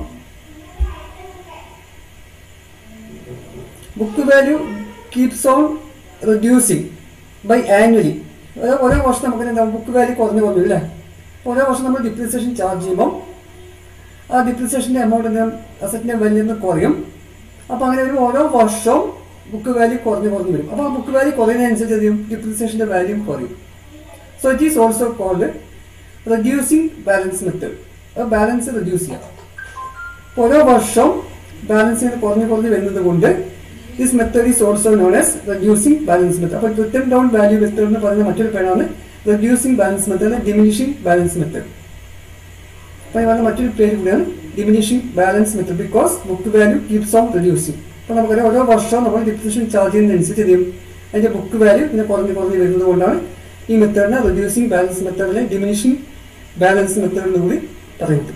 Book value keeps on reducing by annually. ഓരോ വർഷം നമുക്ക് എന്താ ബുക്ക് വാല്യൂ കുറഞ്ഞു കുറഞ്ഞു അല്ലേ? ഓരോ വർഷം നമ്മൾ ഡിപ്രിസിയേഷൻ ചാർജ് ചെയ്യുമ്പോൾ ആ ഡിപ്രിസിയേഷൻ്റെ എമൗണ്ട് എന്താ അസറ്റിൻ്റെ വാല്യൂ നിന്ന് കുറയും. അപ്പോൾ അങ്ങനെ വരുമ്പോൾ ഓരോ വർഷവും ബുക്ക് വാല്യൂ കുറഞ്ഞു കുറഞ്ഞു വരും. അപ്പോൾ ആ ബുക്ക് വാല്യൂ കുറയുന്നതനുസരിച്ച് എന്ത് ചെയ്യും? ഡിപ്രിസിയേഷൻ്റെ വാല്യൂ കുറയും. So it is also called reducing balance method. അത് ബാലൻസ് റെഡ്യൂസ് ചെയ്യാം. ഓരോ വർഷവും ബാലൻസ് ഇങ്ങനെ കുറഞ്ഞു കുറഞ്ഞു വരുന്നത് കൊണ്ട് this method is also known as reducing balance method. അപ്പോൾ റിട്ടേൺ ഡൗൺ വാല്യൂ മെത്തേഡ് എന്ന് പറയുന്ന മറ്റൊരു പേരാണ് reducing balance method, diminishing balance method. അപ്പോൾ ഇവരുടെ മറ്റൊരു പേര് കൂടിയാണ് diminishing balance method, because book value keeps on reducing. അപ്പോൾ നമുക്കറിയാം ഓരോ വർഷവും നമ്മൾ ഡിപ്രിസിയേഷൻ ചാർജ് ചെയ്യുന്നതനുസരിച്ച് ചെയ്യും അതിൻ്റെ ബുക്ക് വാല്യൂ ഇങ്ങനെ കുറഞ്ഞ് കുറഞ്ഞ് വരുന്നത് കൊണ്ടാണ് ഈ മെത്തേഡിനെ റെഡ്യൂസിങ് ബാലൻസ് മെത്തേഡിനെ ഡിമിനിഷിംഗ് ബാലൻസ് മെത്തേഡിന് കൂടി പറയുന്നത്.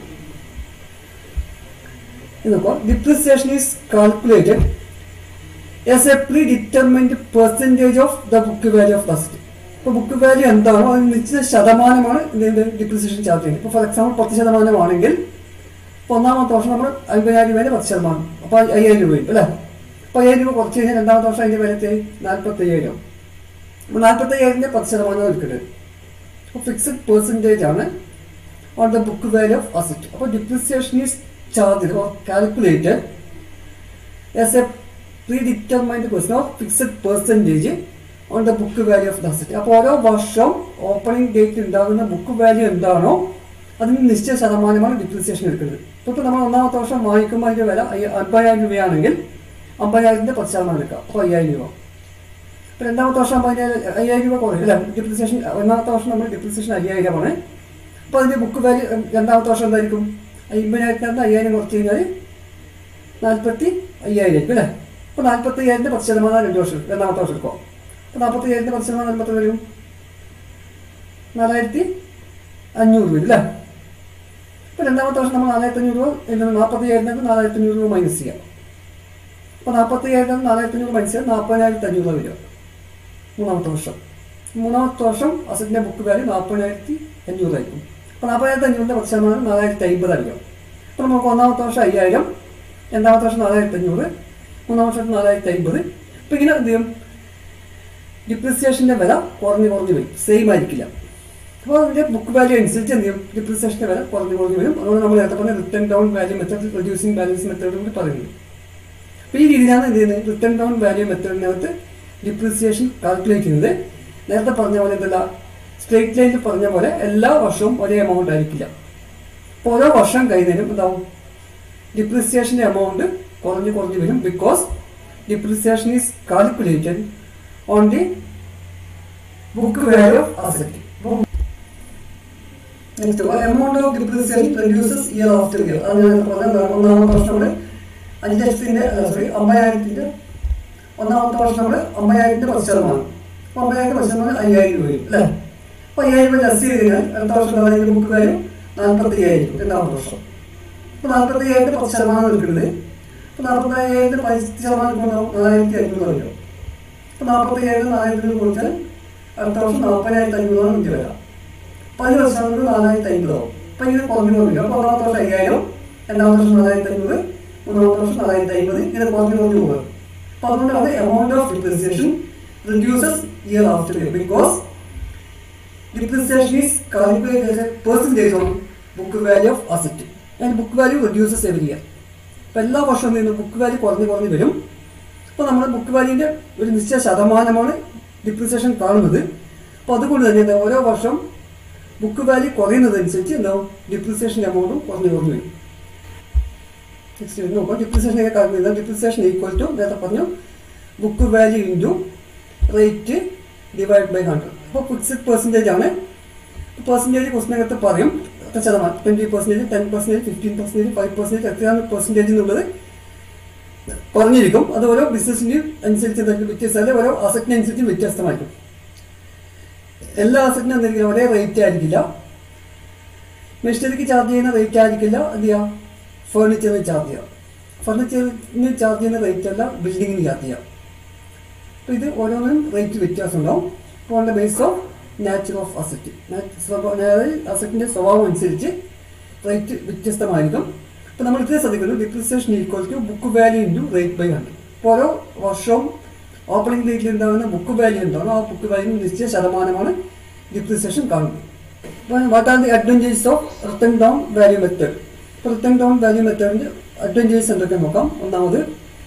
നോക്കാം, depreciation is calculated as a pre determined percentage of the book value of the asset. ഇപ്പോൾ ബുക്ക് വാല്യൂ എന്താണോ അതിന് നിശ്ചിത ശതമാനമാണ് ഇതിൻ്റെ ഡിപ്രിസിയേഷൻ ചാർജ് ചെയ്യുന്നത്. ഇപ്പോൾ ഫോർ എക്സാമ്പിൾ പത്ത് ശതമാനമാണെങ്കിൽ ഇപ്പോൾ ഒന്നാമത്തെ വർഷം നമ്മൾ അമ്പതിനായിരം രൂപേൻ്റെ പത്ത് ശതമാനം, അപ്പോൾ അയ്യായിരം രൂപ വരും അല്ലേ? അപ്പോൾ അയ്യായിരം രൂപ കുറച്ച് കഴിഞ്ഞാൽ രണ്ടാമത്തെ വർഷം അതിൻ്റെ വിലത്തെ നാൽപ്പത്തയ്യായിരം. അപ്പോൾ നാൽപ്പത്തയ്യായിരത്തിൻ്റെ പത്ത് ശതമാനം എടുക്കുന്നത്. അപ്പോൾ ഫിക്സഡ് പെർസെൻറ്റേജ് ആണ് on the book value of asset. അപ്പോൾ depreciation is charge or calculated as a pre determined percent or fixed percentage on the book value of the asset. അപ്പോൾ ഓരോ വർഷം ഓപ്പണിംഗ് ഡേറ്റ് ഉണ്ടാകുന്ന ബുക്ക് വാല്യൂ എന്താണോ അതിന് നിശ്ചിത ശതമാനമാണ് ഡിപ്രിസിയേഷൻ എടുക്കുന്നത്. ഇപ്പോൾ ഇപ്പോൾ നമ്മൾ ഒന്നാമത്തെ വർഷം വാങ്ങിക്കുമ്പോൾ അതിൻ്റെ വില അമ്പതിനായിരം രൂപയാണെങ്കിൽ അമ്പതിനായിരത്തിൻ്റെ പത്ത് ശതമാനം എടുക്കുക, അപ്പോൾ അയ്യായിരം രൂപ. ഇപ്പോൾ രണ്ടാമത്തെ വർഷം അമ്പതിനായിരം അയ്യായിരം രൂപ കുറയും അല്ല? ഡിപ്രിസിയേഷൻ ഒന്നാമത്തെ വർഷം നമ്മൾ ഡിപ്രിസിയേഷൻ അയ്യായിരമാണ്. അപ്പോൾ അതിൻ്റെ ബുക്ക് വാല്യൂ രണ്ടാമത്തെ വർഷം എന്തായിരിക്കും? അമ്പതിനായിരത്തിനകത്ത് അയ്യായിരം കുറച്ച് കഴിഞ്ഞാൽ നാൽപ്പത്തി അയ്യായിരം ആയിരിക്കും അല്ലേ? അപ്പോൾ നാൽപ്പത്തി അയ്യായിരത്തിൻ്റെ പത്ത് ശതമാനം രണ്ട് വർഷം രണ്ടാമത്തെ വർഷം എടുക്കുക. അപ്പോൾ നാൽപ്പത്തി അയ്യായിരത്തിൻ്റെ പത്ത് ശതമാനം എൺപത്തി വരും നാലായിരത്തി അഞ്ഞൂറ് വരും അല്ലേ? ഇപ്പോൾ രണ്ടാമത്തെ വർഷം നമ്മൾ നാലായിരത്തി അഞ്ഞൂറ് രൂപ എന്താണ് നാൽപ്പത്തി അയ്യായിരത്തിനകത്ത് നാലായിരത്തി അഞ്ഞൂറ് രൂപ മൈനസ് ചെയ്യാം. അപ്പോൾ നാൽപ്പത്തി അയ്യായിരത്തിനകത്ത് നാലായിരത്തി അഞ്ഞൂറ് മൈനസ് ചെയ്യാം നാൽപ്പതിനായിരത്തി അഞ്ഞൂറ് രൂപ വരിക മൂന്നാമത്തെ വർഷം. മൂന്നാമത്തെ വർഷം അസറ്റിൻ്റെ ബുക്ക് വാല്യൂ നാൽപ്പതിനായിരത്തി അഞ്ഞൂറായിരിക്കും. അപ്പോൾ നാൽപ്പതിനായിരത്തി അഞ്ഞൂറിൻ്റെ പത്ത് ശതമാനം നാലായിരത്തി അമ്പതായിരിക്കും. അപ്പോൾ നമുക്ക് ഒന്നാമത്തെ വർഷം അയ്യായിരം, രണ്ടാമത്തെ വർഷം നാലായിരത്തി അഞ്ഞൂറ്, മൂന്നാമത്തെ വർഷം നാലായിരത്തി അമ്പത്. അപ്പോൾ ഇങ്ങനെ എന്ത് ചെയ്യും? ഡിപ്രിസിയേഷൻ്റെ വില കുറഞ്ഞ് കുറഞ്ഞ് വരും, സെയിം ആയിരിക്കില്ല. അപ്പോൾ അതിൻ്റെ ബുക്ക് വാല്യൂ അനുസരിച്ച് എന്ത് ചെയ്യും? ഡിപ്രിസിയേഷൻ്റെ വില കുറഞ്ഞ് കുറഞ്ഞ് വരും. അതുകൊണ്ട് നമ്മൾ നേരത്തെ പറഞ്ഞ written down value method, reducing balance method കൂടി പറയുന്നത്. അപ്പോൾ ഈ രീതിയിലാണ് എന്ത് ചെയ്യുന്നത്? റിട്ടേൺ ഡൗൺ വാല്യൂ മെത്തേഡിനകത്ത് ഡിപ്രിസിയേഷൻ കാൽക്കുലേറ്റ് ചെയ്യുന്നത്. നേരത്തെ പറഞ്ഞ പോലെ എന്തല്ല, സ്ട്രേറ്റ് ലൈനിൽ പറഞ്ഞ പോലെ എല്ലാ വർഷവും ഒരേ എമൗണ്ട് ആയിരിക്കില്ല. അപ്പോൾ ഓരോ വർഷം കഴിയുന്നതിനും എന്താവും? ഡിപ്രിസിയേഷൻ്റെ എമൗണ്ട് കുറഞ്ഞ് കുറഞ്ഞ് വരും, because depreciation is calculated on the book value of asset. Amount of depreciation reduces year after year. അത് പറഞ്ഞാൽ ഒന്നാമത്തെ വർഷം നമ്മൾ അഞ്ച് ലക്ഷത്തിൻ്റെ സോറി അമ്പതിനായിരത്തിൻ്റെ ഒന്നാമത്തെ വർഷം നമ്മൾ അമ്പതിനായിരത്തിൻ്റെ പത്ത് ശതമാനം, അപ്പോൾ അമ്പതിനായിരത്തി പത്ത് ശതമാനം അയ്യായിരം രൂപ വരും അല്ലേ? അപ്പോൾ അയ്യായിരം രൂപ ലെസ് ചെയ്ത് കഴിഞ്ഞാൽ അടുത്ത വർഷം അതിൻ്റെ ബുക്ക് വാല്യൂ നാൽപ്പത്തി അയ്യായിരം രണ്ടാമത്തെ വർഷം. അപ്പോൾ നാൽപ്പത്തി അയ്യായിരത്തി പത്ത് ശതമാനം എടുക്കുന്നത്. അപ്പോൾ നാൽപ്പത്തി അയ്യായിരത്തി പത്ത് ശതമാനം കൊണ്ടാവും നാലായിരത്തി അഞ്ഞൂറ് വരും. അപ്പോൾ നാൽപ്പത്തി അയ്യായിരം നാലായിരത്തി അഞ്ഞൂറ് കൊടുത്താൽ അടുത്ത വർഷം നാൽപ്പതിനായിരത്തി അഞ്ഞൂറാണ് ഇന്ത്യ വരാം. അപ്പോൾ അതിന് വർഷം നാലായിരത്തി അഞ്ഞൂറാവും. അപ്പോൾ ഇങ്ങനെ കുറഞ്ഞു കുറഞ്ഞു. അപ്പോൾ ഒന്നാമത്തെ വർഷം അയ്യായിരം, രണ്ടാമത്തെ വർഷം നാലായിരത്തി അഞ്ഞൂറ്, മൂന്നാമത്തെ വർഷം നാലായിരത്തി അമ്പത്, ഇങ്ങനെ കുറഞ്ഞു കുറഞ്ഞു പോകും. അപ്പോൾ അതുകൊണ്ടാണ് amount of depreciation reduces year after year, because depreciation is calculated as a percentage on book value of asset and book value reduces every year. അപ്പോൾ എല്ലാ വർഷവും എന്ത് ചെയ്യുന്നു, ബുക്ക് വാല്യൂ കുറഞ്ഞ് കുറഞ്ഞ് വരും. അപ്പോൾ നമ്മൾ ബുക്ക് വാല്യൂവിൻ്റെ ഒരു നിശ്ചിത ശതമാനമാണ് ഡിപ്രിസിയേഷൻ കാണുന്നത്. അപ്പോൾ അതുകൊണ്ട് തന്നെ എന്താ ഓരോ വർഷം ബുക്ക് വാല്യൂ കുറയുന്നതനുസരിച്ച് എന്താവും ഡിപ്രിസിയേഷൻ എമൗണ്ടും കുറഞ്ഞ് കുറഞ്ഞ് വരും. നെക്സ്റ്റ് നോക്കാം ഡിപ്രിസിയേഷൻ ഒക്കെ കാണിക്കുന്നത്. ഡിപ്രിസിയേഷൻ ഈക്വൽ ടു നേരത്തെ പറഞ്ഞു book value into rate divide by hundred. അപ്പോൾ ഫിക്സഡ് പെർസെൻറ്റേജ് ആണ്. പെർസെൻറ്റേജ് ക്വസ്റ്റിനകത്ത് പറയും എത്ര ശതമാനം, twenty percentage, ten percentage, fifteen percentage, five percentage, എത്രയാണ് പെർസെൻറ്റേജ് എന്നുള്ളത് പറഞ്ഞിരിക്കും. അത് ഓരോ ബിസിനസ്സിൻ്റെയും അനുസരിച്ച് വ്യത്യസ്തമല്ല, ഓരോ അസറ്റിനനുസരിച്ച് വ്യത്യസ്തമായിരിക്കും. എല്ലാ അസറ്റിനും എന്തായിരിക്കില്ല ഒരേ റേറ്റ് ആയിരിക്കില്ല. മെഷീനറിക്ക് ചാർജ് ചെയ്യുന്ന റേറ്റ് ആയിരിക്കില്ല എന്ത് ചെയ്യുക ഫേർണിച്ചറിന് ചാർജ് ചെയ്യുക. ഫർണിച്ചറിന് ചാർജ് ചെയ്യുന്ന റേറ്റ് അല്ല ബിൽഡിങ്ങിന് ചാർജ് ചെയ്യുക. അപ്പോൾ ഇത് ഓരോന്നിനും റേറ്റ് വ്യത്യാസം ഉണ്ടാവും. അപ്പോൾ on the base of nature of asset, അതായത് അസറ്റിൻ്റെ സ്വഭാവം അനുസരിച്ച് റേറ്റ് വ്യത്യസ്തമായിരിക്കും. അപ്പോൾ നമ്മൾ ഇത്രയും ശ്രദ്ധിക്കുന്നു depreciation equal to book value into rate by hundred. അപ്പോൾ ഓരോ വർഷവും ഓപ്പണിംഗ് റേറ്റിൽ ഉണ്ടാകുന്ന ബുക്ക് വാല്യൂ ഉണ്ടാകും. ആ ബുക്ക് വാല്യൂ നിശ്ചിത ശതമാനമാണ് ഡിപ്രിസിയേഷൻ കാണുന്നത്. അപ്പോൾ what are the advantages of written down value method. ഇപ്പോൾ റിട്ടേൺ ഡൗൺ വാല്യൂ മെത്തേഡിൻ്റെ അഡ്വാൻറ്റേജസ് എന്തൊക്കെ നോക്കാം. ഒന്നാമത്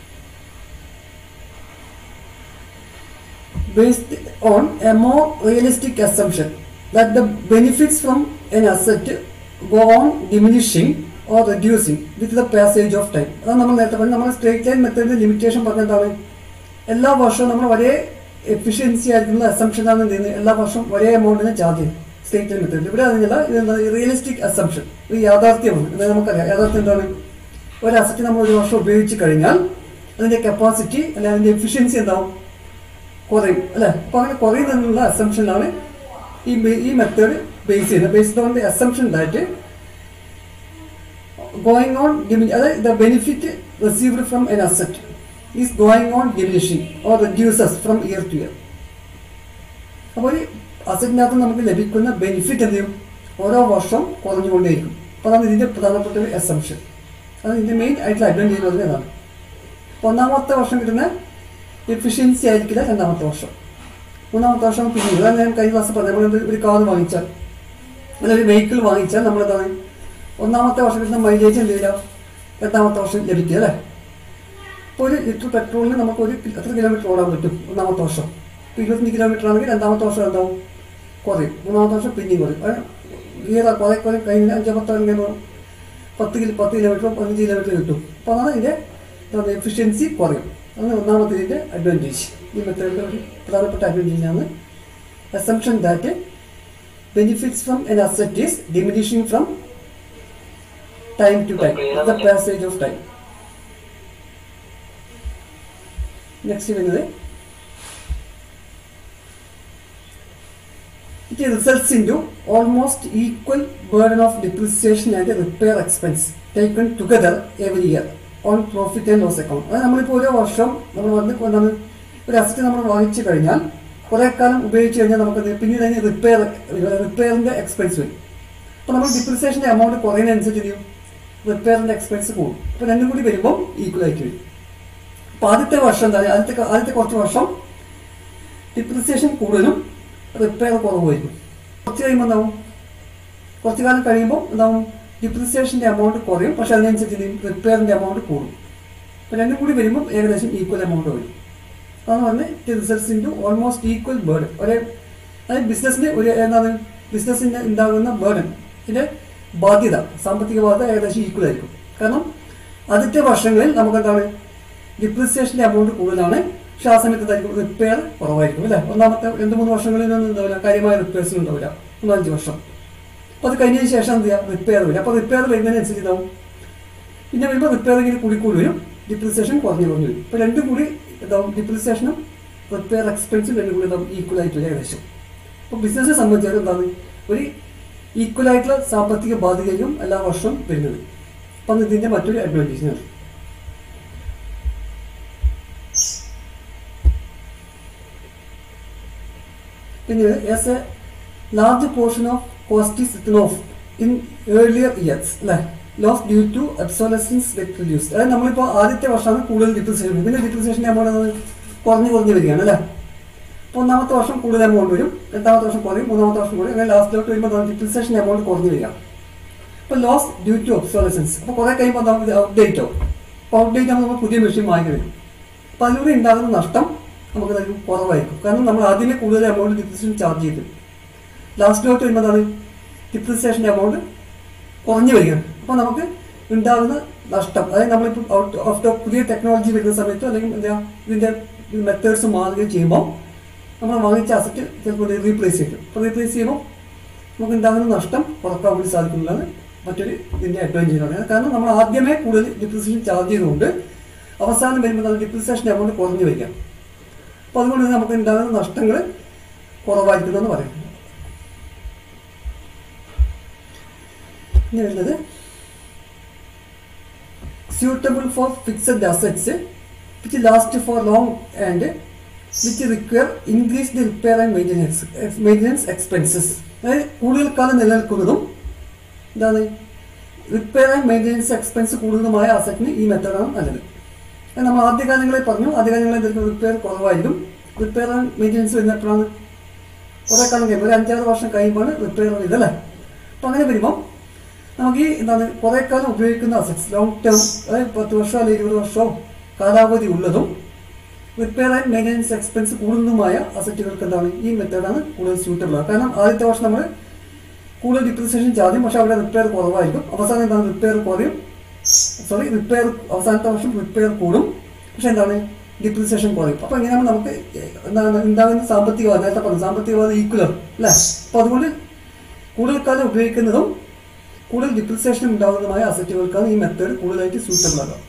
based on a more realistic assumption that the benefits from an asset go on diminishing or reducing with the passage of time. അതാണ് നമ്മൾ നേരത്തെ പറഞ്ഞത്. നമ്മൾ സ്ട്രേറ്റ് ലൈൻ മെത്തേഡിൻ്റെ ലിമിറ്റേഷൻ പറഞ്ഞതാണ് എല്ലാ വർഷവും നമ്മൾ ഒരേ എഫിഷ്യൻസി ആയിരിക്കുന്ന അസംഷനാണ് എന്ത് ചെയ്യുന്നത്, എല്ലാ വർഷവും ഒരേ എമൗണ്ടിന് ചാർജ് ചെയ്യും സ്ട്രേറ്റ് ലൈൻ മെത്തേഡിൽ. ഇവിടെ അതിനുള്ള ഇതെന്താ റിയലിസ്റ്റിക് അസംഷൻ, ഇത് യാഥാർത്ഥ്യമാണ്. അതായത് നമുക്കറിയാം യാഥാർത്ഥ്യം എന്താണ്, ഒരു അസറ്റ് നമ്മൾ ഒരു വർഷം ഉപയോഗിച്ച് കഴിഞ്ഞാൽ അതിൻ്റെ കപ്പാസിറ്റി അല്ലെങ്കിൽ അതിൻ്റെ എഫിഷ്യൻസി എന്താവും കുറയും അല്ലേ. അപ്പോൾ അങ്ങനെ കുറയുന്നതിനുള്ള അസംഷനാണ് ഈ ഈ മെത്തേഡ് ബേസ് ചെയ്യുന്നത്. Based on the assumption that going on ഡിമിനി അതായത് the benefit received from an asset is going on diminishing or reduces from year to year. അപ്പോൾ ഒരു അസറ്റിനകത്ത് നമുക്ക് ലഭിക്കുന്ന ബെനിഫിറ്റ് എന്ത് ചെയ്യും, ഓരോ വർഷം കുറഞ്ഞുകൊണ്ടേയിരിക്കും. അപ്പോൾ അതാണ് ഇതിൻ്റെ പ്രധാനപ്പെട്ട ഒരു അസംഷൻ. അത് ഇതിൻ്റെ മെയിൻ ആയിട്ടുള്ള അഡ്വാൻറ്റേജ് എന്ന് പറഞ്ഞാൽ അതാണ്. ഒന്നാമത്തെ വർഷം കിട്ടുന്ന എഫിഷ്യൻസി ആയിരിക്കില്ല രണ്ടാമത്തെ വർഷം, മൂന്നാമത്തെ വർഷം പിന്നീട്. അതാണ് ഞാൻ കഴിഞ്ഞ ക്ലാസ് പറഞ്ഞത്. നമ്മൾ ഒരു കാർ വാങ്ങിച്ചാൽ അല്ലെങ്കിൽ ഒരു വെഹിക്കിൾ വാങ്ങിച്ചാൽ നമ്മളെന്താണ് ഒന്നാമത്തെ വർഷം കിട്ടുന്ന മൈലേജ് എന്ത് ചെയ്യില്ല രണ്ടാമത്തെ വർഷം ലഭിക്കുക അല്ലേ. ഇപ്പോൾ ഒരു ലിറ്റർ പെട്രോളിന് നമുക്ക് ഒരു എത്ര കിലോമീറ്റർ ഓടാൻ പറ്റും ഒന്നാമത്തെ വർഷം. ഇപ്പോൾ ഇരുപത്തഞ്ച് കിലോമീറ്റർ ആണെങ്കിൽ രണ്ടാമത്തെ വർഷം എന്താവും കുറയും, മൂന്നാമത്തെ വർഷം പിന്നെയും കുറയും. ഏതാ കുറേ കുറേ കഴിഞ്ഞ അഞ്ചോ പത്തോ ഇങ്ങനെ പത്ത് കിലോ പത്ത് കിലോമീറ്റർ പതിനഞ്ച് കിലോമീറ്റർ കിട്ടും. അപ്പോൾ അതാണ് ഇതിൻ്റെ എഫിഷ്യൻസി കുറയും. അതാണ് ഒന്നാമത്തെ ഇതിൻ്റെ അഡ്വാൻറ്റേജ്. ഈ മെത്തേഡിൻ്റെ ഒരു പ്രധാനപ്പെട്ട അഡ്വാൻറ്റേജാണ് assumption that benefits from an asset is diminishing from time to time, the passage of time. Next വരുന്നത് it results into almost equal burden of depreciation and repair expense taken together every year on profit and loss account. അതായത് നമ്മളിപ്പോൾ ഓരോ വർഷം നമ്മൾ വന്ന് എന്താണ് ഒരു അസറ്റ് നമ്മൾ വാങ്ങിച്ചു കഴിഞ്ഞാൽ കുറേ കാലം ഉപയോഗിച്ച് കഴിഞ്ഞാൽ നമുക്ക് പിന്നീട് അതിന് റിപ്പയർ റിപ്പയറിൻ്റെ എക്സ്പെൻസ് വരും. അപ്പോൾ നമ്മൾ ഡിപ്രിസിയേഷൻ്റെ എമൗണ്ട് കുറയുന്നതനുസരിച്ച് ചെയ്യും റിപ്പയറിൻ്റെ എക്സ്പെൻസ് കൂടും. അപ്പോൾ രണ്ടും കൂടി വരുമ്പോൾ ഈക്വൽ ആയിട്ട് വരും. അപ്പോൾ ആദ്യത്തെ വർഷം എന്താ ആദ്യത്തെ ആദ്യത്തെ കുറച്ച് വർഷം ഡിപ്രിസിയേഷൻ കൂടുതലും റിപ്പയർ കുറവായിരിക്കും. കുറച്ച് കഴിയുമ്പോൾ എന്താവും കുറച്ച് കാലം കഴിയുമ്പോൾ എന്താവും ഡിപ്രിസിയേഷൻ്റെ എമൗണ്ട് കുറയും, പക്ഷെ അതിനനുസരിച്ച് റിപ്പയറിൻ്റെ എമൗണ്ട് കൂടും. അപ്പോൾ രണ്ടും കൂടി വരുമ്പോൾ ഏകദേശം ഈക്വൽ എമൗണ്ട് വരും. അതാണ് പറഞ്ഞത് it results in to almost equal burden. ഒരേ അതായത് ബിസിനസ്സിന് ഒരു എന്താണ് ബിസിനസ്സിന് ഉണ്ടാകുന്ന ബേർഡൻ, ഇതിൻ്റെ ബാധ്യത സാമ്പത്തിക ബാധ്യത ഏകദേശം ഈക്വൽ ആയിരിക്കും. കാരണം ആദ്യത്തെ വർഷങ്ങളിൽ നമുക്ക് എന്താണ് ഡിപ്രിസിയേഷൻ്റെ എമൗണ്ട് കൂടുതലാണ്, പക്ഷെ ആ സമയത്ത് റിപ്പയർ കുറവായിരിക്കും അല്ലേ. ഒന്നാമത്തെ രണ്ട് മൂന്ന് വർഷങ്ങളിലൊന്നും ഉണ്ടാവില്ല, കാര്യമായ റിപ്പയർസിനും ഉണ്ടാവില്ല, മൂന്നഞ്ച് വർഷം. അപ്പോൾ അത് കഴിഞ്ഞതിന് ശേഷം എന്ത് ചെയ്യുക റിപ്പയർ വരും. അപ്പോൾ റിപ്പയർ വരുന്നതിനനുസരിച്ച് ഇതാവും പിന്നെ വരുമ്പോൾ റിപ്പയർ ഇങ്ങനെ കൂടി കൂടി വരും, ഡിപ്രിസിയേഷൻ കുറഞ്ഞു കുറഞ്ഞു വരും. ഇപ്പോൾ രണ്ടും കൂടി ഇതാവും ഡിപ്രിസിയേഷനും റിപ്പയർ എക്സ്പെൻസും രണ്ടും കൂടി ഇതാവും ഈക്വൽ ആയിട്ട് വരും ഏകദേശം. അപ്പോൾ ബിസിനസ്സിനെ സംബന്ധിച്ചാൽ എന്താണ് ഒരു ഈക്വൽ ആയിട്ടുള്ള സാമ്പത്തിക ബാധ്യതയും എല്ലാ വർഷവും വരുന്നത്. അപ്പം ഇതിൻ്റെ മറ്റൊരു അഡ്വാൻറ്റേജാണ്. പിന്നെ as a large portion of cost is written off in earlier years അല്ലേ, loss due to obsolescence get reduced. അതായത് നമ്മളിപ്പോൾ ആദ്യത്തെ വർഷമാണ് കൂടുതൽ ഡിപ്രിസിയേഷൻ, പിന്നെ ഡിപ്രിസിയേഷൻ്റെ എമൗണ്ട് കുറഞ്ഞു കുറഞ്ഞു വരികയാണ് അല്ലേ. അപ്പോൾ ഒന്നാമത്തെ വർഷം കൂടുതൽ എമൗണ്ട് വരും, രണ്ടാമത്തെ വർഷം കുറയും, മൂന്നാമത്തെ വർഷം കുറയും, അങ്ങനെ ലാസ്റ്റിലോട്ട് വരുമ്പോൾ ഡിപ്രിസിയേഷൻ എമൗണ്ട് കുറഞ്ഞു വരിക. ഇപ്പോൾ ലോസ് ഡ്യൂ ടു ഒബ്സോളസൻസ്. അപ്പോൾ കുറേ കഴിയുമ്പോൾ നമുക്ക് അപ്ഡേറ്റ് ആവും. അപ്പോൾ അപ്ഡേറ്റ് ആകുമ്പോൾ നമ്മൾ പുതിയ മെഷീൻ വാങ്ങി വരും. അപ്പോൾ അതിലൂടെ ഉണ്ടാകുന്ന നഷ്ടം നമുക്ക് അതിന് കുറവായിരിക്കും. കാരണം നമ്മൾ ആദ്യമേ കൂടുതൽ എമൗണ്ട് ഡിപ്രിസിയേഷൻ ചാർജ് ചെയ്തു. ലാസ്റ്റിലോട്ട് വരുമ്പോൾ എന്താണ് ഡിപ്രിസിയേഷൻ്റെ എമൗണ്ട് കുറഞ്ഞു വരികയാണ്. അപ്പോൾ നമുക്ക് ഉണ്ടാകുന്ന നഷ്ടം, അതായത് നമ്മളിപ്പോൾ ഔട്ട് ഓഫ് പുതിയ ടെക്നോളജി വരുന്ന സമയത്ത് അല്ലെങ്കിൽ എന്താ ഇതിൻ്റെ മെത്തേഡ്സ് മാറുകയും ചെയ്യുമ്പോൾ നമ്മൾ വാങ്ങിച്ച അസറ്റ് ചിലപ്പോൾ റീപ്ലേസ് ചെയ്യും. അപ്പോൾ റീപ്ലേസ് ചെയ്യുമ്പോൾ നമുക്ക് ഉണ്ടാകുന്ന നഷ്ടം കുറക്കാൻ വേണ്ടി സാധിക്കുന്നതാണ് മറ്റൊരു ഇതിൻ്റെ അഡ്വാൻറ്റേജ് ആണ്. കാരണം നമ്മൾ ആദ്യമേ കൂടുതൽ ഡിപ്രിസിയേഷൻ ചാർജ് ചെയ്തുകൊണ്ട് അവസാനം വരുമ്പോൾ നമ്മൾ ഡിപ്രിസിയേഷൻ എമൗണ്ട് കുറഞ്ഞു വരിക. അപ്പോൾ അതുകൊണ്ട് തന്നെ നമുക്ക് ഉണ്ടാകുന്ന നഷ്ടങ്ങൾ കുറവായിരിക്കുമെന്ന് പറയുന്നത്. ഇനി വരുന്നത് suitable for fixed assets which last for long and which require increased repair and maintenance maintenance expenses. അതായത് കൂടുതൽ കാലം നിലനിൽക്കുന്നതും എന്താണ് റിപ്പയർ ആൻഡ് മെയിൻ്റെനൻസ് എക്സ്പെൻസ് കൂടുതലുമായ അസറ്റിന് ഈ മെത്തേഡാണ് നല്ലത്. നമ്മൾ ആദ്യകാലങ്ങളിൽ പറഞ്ഞു, ആദ്യകാലങ്ങളിൽ എന്തെങ്കിലും റിപ്പയർ കുറവായിരിക്കും. റിപ്പയർ ആൻഡ് മെയിൻ്റെനൻസ് വരുന്നപ്പോഴാണ് കുറേ കാലം കഴിയുമ്പോൾ ഒരു അഞ്ചാറ് വർഷം കഴിയുമ്പോൾ റിപ്പയർ ഇതല്ലേ. അപ്പോൾ അങ്ങനെ വരുമ്പോൾ നമുക്ക് ഈ എന്താണ് കുറേ കാലം ഉപയോഗിക്കുന്ന അസറ്റ്സ് ലോങ് ടേം, അതായത് പത്ത് വർഷമോ അല്ലെങ്കിൽ ഇരുപത് വർഷമോ കാലാവധി ഉള്ളതും റിപ്പയർ ആൻഡ് മെയിൻ്റെനൻസ് എക്സ്പെൻസ് കൂടുതലുമായ അസറ്റുകൾക്ക് എന്താണ് ഈ മെത്തേഡാണ് കൂടുതൽ സ്യൂട്ടബിൾ. കാരണം ആദ്യത്തെ വർഷം നമ്മൾ കൂടുതൽ ഡിപ്രിസിയേഷൻ ചാർജും, പക്ഷേ അവിടെ റിപ്പയർ കുറവായിരിക്കും. അവസാനം എന്താണ് റിപ്പയർ കുറയും, സോറി റിപ്പയർ അവസാനത്തെ വർഷം റിപ്പയർ കൂടും, പക്ഷെ എന്താണ് ഡിപ്രിസിയേഷൻ കുറയും. അപ്പോൾ എങ്ങനെയാണ് നമുക്ക് എന്താണ് ഉണ്ടാകുന്ന സാമ്പത്തികവാദം, നേരത്തെ പറഞ്ഞു സാമ്പത്തികവാദം ഈക്വലർ അല്ലേ. അപ്പോൾ അതുകൊണ്ട് കൂടുതൽ കാലം ഉപയോഗിക്കുന്നതും കൂടുതൽ ഡിപ്രിസിയേഷൻ ഉണ്ടാകുന്നതുമായ അസറ്റുകൾക്കാണ് ഈ മെത്തേഡ് കൂടുതലായിട്ട് സൂട്ടബിൾ ആകുക.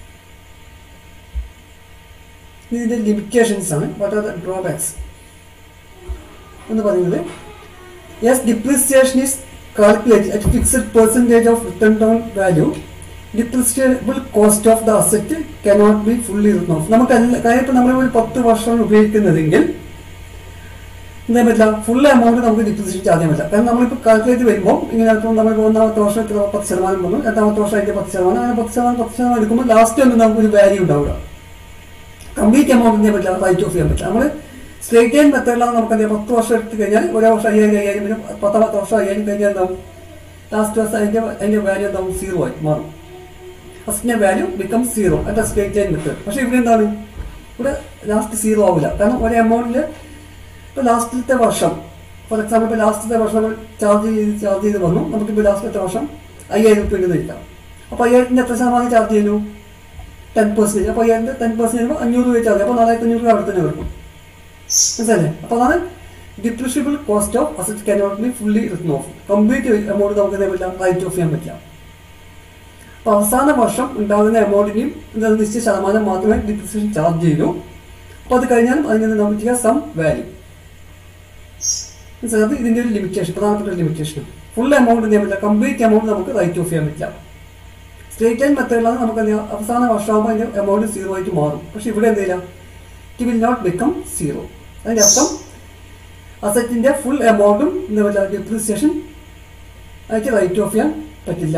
ഇതിൻ്റെ ലിമിറ്റേഷൻസ് ആണ്. വാട്ട് ആർ ദ ഡ്രോബാക്സ് എന്ന് പറയുന്നത്, yes depreciation is calculated at fixed percentage of written down value, depreciable cost of the asset cannot be fully written off. നമുക്ക് കാര്യം ഇപ്പോൾ നമ്മൾ ഒരു പത്ത് വർഷമാണ് ഉപയോഗിക്കുന്നതെങ്കിൽ എന്താ പറ്റില്ല, ഫുൾ എമൗണ്ട് നമുക്ക് ഡിപ്രിസിയേഷൻ ചാർജ് ചെയ്യാൻ പറ്റില്ല. കാരണം നമ്മളിപ്പോൾ കാൽക്കുലേറ്റ് വരുമ്പോൾ ഇങ്ങനെ ഇപ്പോൾ നമ്മൾ ഒന്നാമത്തെ വർഷം പത്ത് ശതമാനം വന്നു, രണ്ടാമത്തെ വർഷം അതിൻ്റെ പത്ത് ശതമാനം, അങ്ങനെ പത്ത് ശതമാനം പത്ത് ശതമാനം എടുക്കുമ്പോൾ ലാസ്റ്റ് ഒന്നും നമുക്കൊരു വാല്യൂ ഉണ്ടാവുക. കംപ്ലീറ്റ് എമൗണ്ട് ചെയ്യാൻ പറ്റില്ല, റൈറ്റ് ഓഫ് ചെയ്യാൻ പറ്റില്ല. നമ്മൾ സ്ട്രേറ്റ് ലൈൻ മെത്തേഡിലാണ് നമുക്ക് എന്താ പത്ത് വർഷം എടുത്ത് കഴിഞ്ഞാൽ ഒരേ വർഷം അയ്യായിരം അയ്യായിരം പിന്നെ പത്താമത്തെ വർഷം അയ്യായിരം കഴിഞ്ഞാൽ എന്താവും ലാസ്റ്റ് വർഷം അതിൻ്റെ അതിൻ്റെ വാല്യൂ എന്താവും സീറോ ആയി മാറും. ഫസ്റ്റിൻ്റെ value become zero at straight line method. പക്ഷേ ഇവിടെ എന്താണ്, ഇവിടെ ലാസ്റ്റ് സീറോ ആവില്ല. കാരണം ഒരേ എമൗണ്ടിൽ ഇപ്പോൾ ലാസ്റ്റത്തെ വർഷം ഫോർ എക്സാമ്പിൾ ഇപ്പോൾ ലാസ്റ്റത്തെ വർഷം നമ്മൾ ചാർജ് ചെയ്ത് ചാർജ് ചെയ്ത് വന്നു, നമുക്കിപ്പോൾ ലാസ്റ്റത്തെ വർഷം അയ്യായിരം റുപ്യ ഉണ്ടെന്ന് ഇരിക്കാം. അപ്പോൾ അയ്യായിരത്തിൻ്റെ എത്ര ശതമാനം ചാർജ് ചെയ്യുന്നു, ടെൻ പെർസെൻറ്റേജ്. അപ്പോൾ അയ്യായിരത്തിൻ്റെ ടെൻ പെർസെൻറ്റേജ് ചെയ്യുമ്പോൾ അഞ്ഞൂറ് രൂപ ചാർജ്, അപ്പോൾ നാലായിരത്തി അഞ്ഞൂറ് രൂപ അവിടെ തന്നെ വരും. മനസ്സിലല്ലേ. അപ്പോൾ അതാണ് depreciable cost of asset cannot be fully written off. Complete amount നമുക്ക് എന്താ പറ്റില്ല, റൈറ്റ് ഓഫ് ചെയ്യാൻ പറ്റില്ല. അപ്പോൾ അവസാന വർഷം ഉണ്ടാകുന്ന എമൗണ്ടിൻ്റെയും എന്താ നിശ്ചിത ശതമാനം മാത്രമേ ഡിപ്രിസിയേഷൻ ചാർജ് ചെയ്യൂ. അപ്പോൾ അത് കഴിഞ്ഞാലും അതിൽ നിന്ന് നമുക്ക് ചെയ്യാം സം വാല്യൂ. മനസ്സിലായത് ഇതിൻ്റെ ഒരു ലിമിറ്റേഷൻ, പ്രധാനപ്പെട്ട ഒരു ലിമിറ്റേഷൻ. ഫുൾ എമൗണ്ട് ചെയ്യാൻ പറ്റില്ല, കംപ്ലീറ്റ് എമൗണ്ട് നമുക്ക് റൈറ്റ് ഓഫ് ചെയ്യാൻ പറ്റില്ല. സ്ട്രേറ്റ് ലൈൻ മെത്തേഡിലാണ് നമുക്ക് എന്താ അവസാന വർഷമാകുമ്പോൾ അതിൻ്റെ എമൗണ്ട് സീറോ ആയിട്ട് മാറും. പക്ഷെ ഇവിടെ എന്തെയില്ല, it will not become zero. അതിൻ്റെ അർത്ഥം അസറ്റിൻ്റെ ഫുൾ എമൗണ്ടും എന്താ പറ്റില്ല ഡിപ്രിസിയേഷൻ ആയിട്ട് റൈറ്റ് ഓഫ് ചെയ്യാൻ പറ്റില്ല.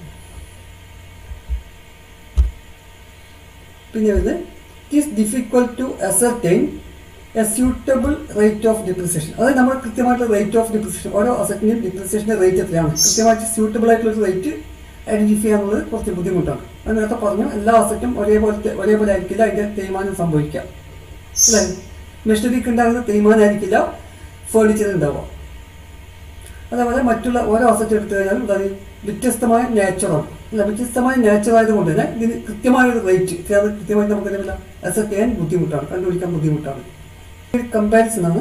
പിന്നെ വരുന്നത് it is difficult to ascertain a suitable rate of depreciation. അതായത് നമ്മൾ കൃത്യമായിട്ട് റേറ്റ് ഓഫ് ഡിപ്രിസിയേഷൻ ഓരോ അസറ്റിൻ്റെയും ഡിപ്രിസിയേഷൻ്റെ റേറ്റ് എത്രയാണ് കൃത്യമായിട്ട് സ്യൂട്ടബിൾ ആയിട്ടുള്ള റേറ്റ് ഐഡൻറ്റിഫൈ ചെയ്യാനുള്ളത് കുറച്ച് ബുദ്ധിമുട്ടാണ്. അത് നേരത്തെ പറഞ്ഞു, എല്ലാ അസറ്റും ഒരേപോലത്തെ ഒരേപോലെ ആയിരിക്കില്ല അതിൻ്റെ തേയ്മാനം സംഭവിക്കുക. അല്ലേ, മെഷീനറിക്ക് ഉണ്ടാകുന്ന തേയ്മാനം ആയിരിക്കില്ല ഫേർണിച്ചർ ഉണ്ടാവുക. അതേപോലെ മറ്റുള്ള ഓരോ അസറ്റ് എടുത്തു കഴിഞ്ഞാലും അതായത് വ്യത്യസ്തമായ നേച്ചറാണ്. അല്ല, വ്യത്യസ്തമായ നേച്ചർ ആയതുകൊണ്ട് തന്നെ ഇതിന് കൃത്യമായൊരു റേറ്റ് കൃത്യമായിട്ട് നമുക്ക് എന്തെങ്കിലും അസറ്റ് ചെയ്യാൻ ബുദ്ധിമുട്ടാണ്, കണ്ടുപിടിക്കാൻ ബുദ്ധിമുട്ടാണ്. കമ്പാരിസൺ ആണ്.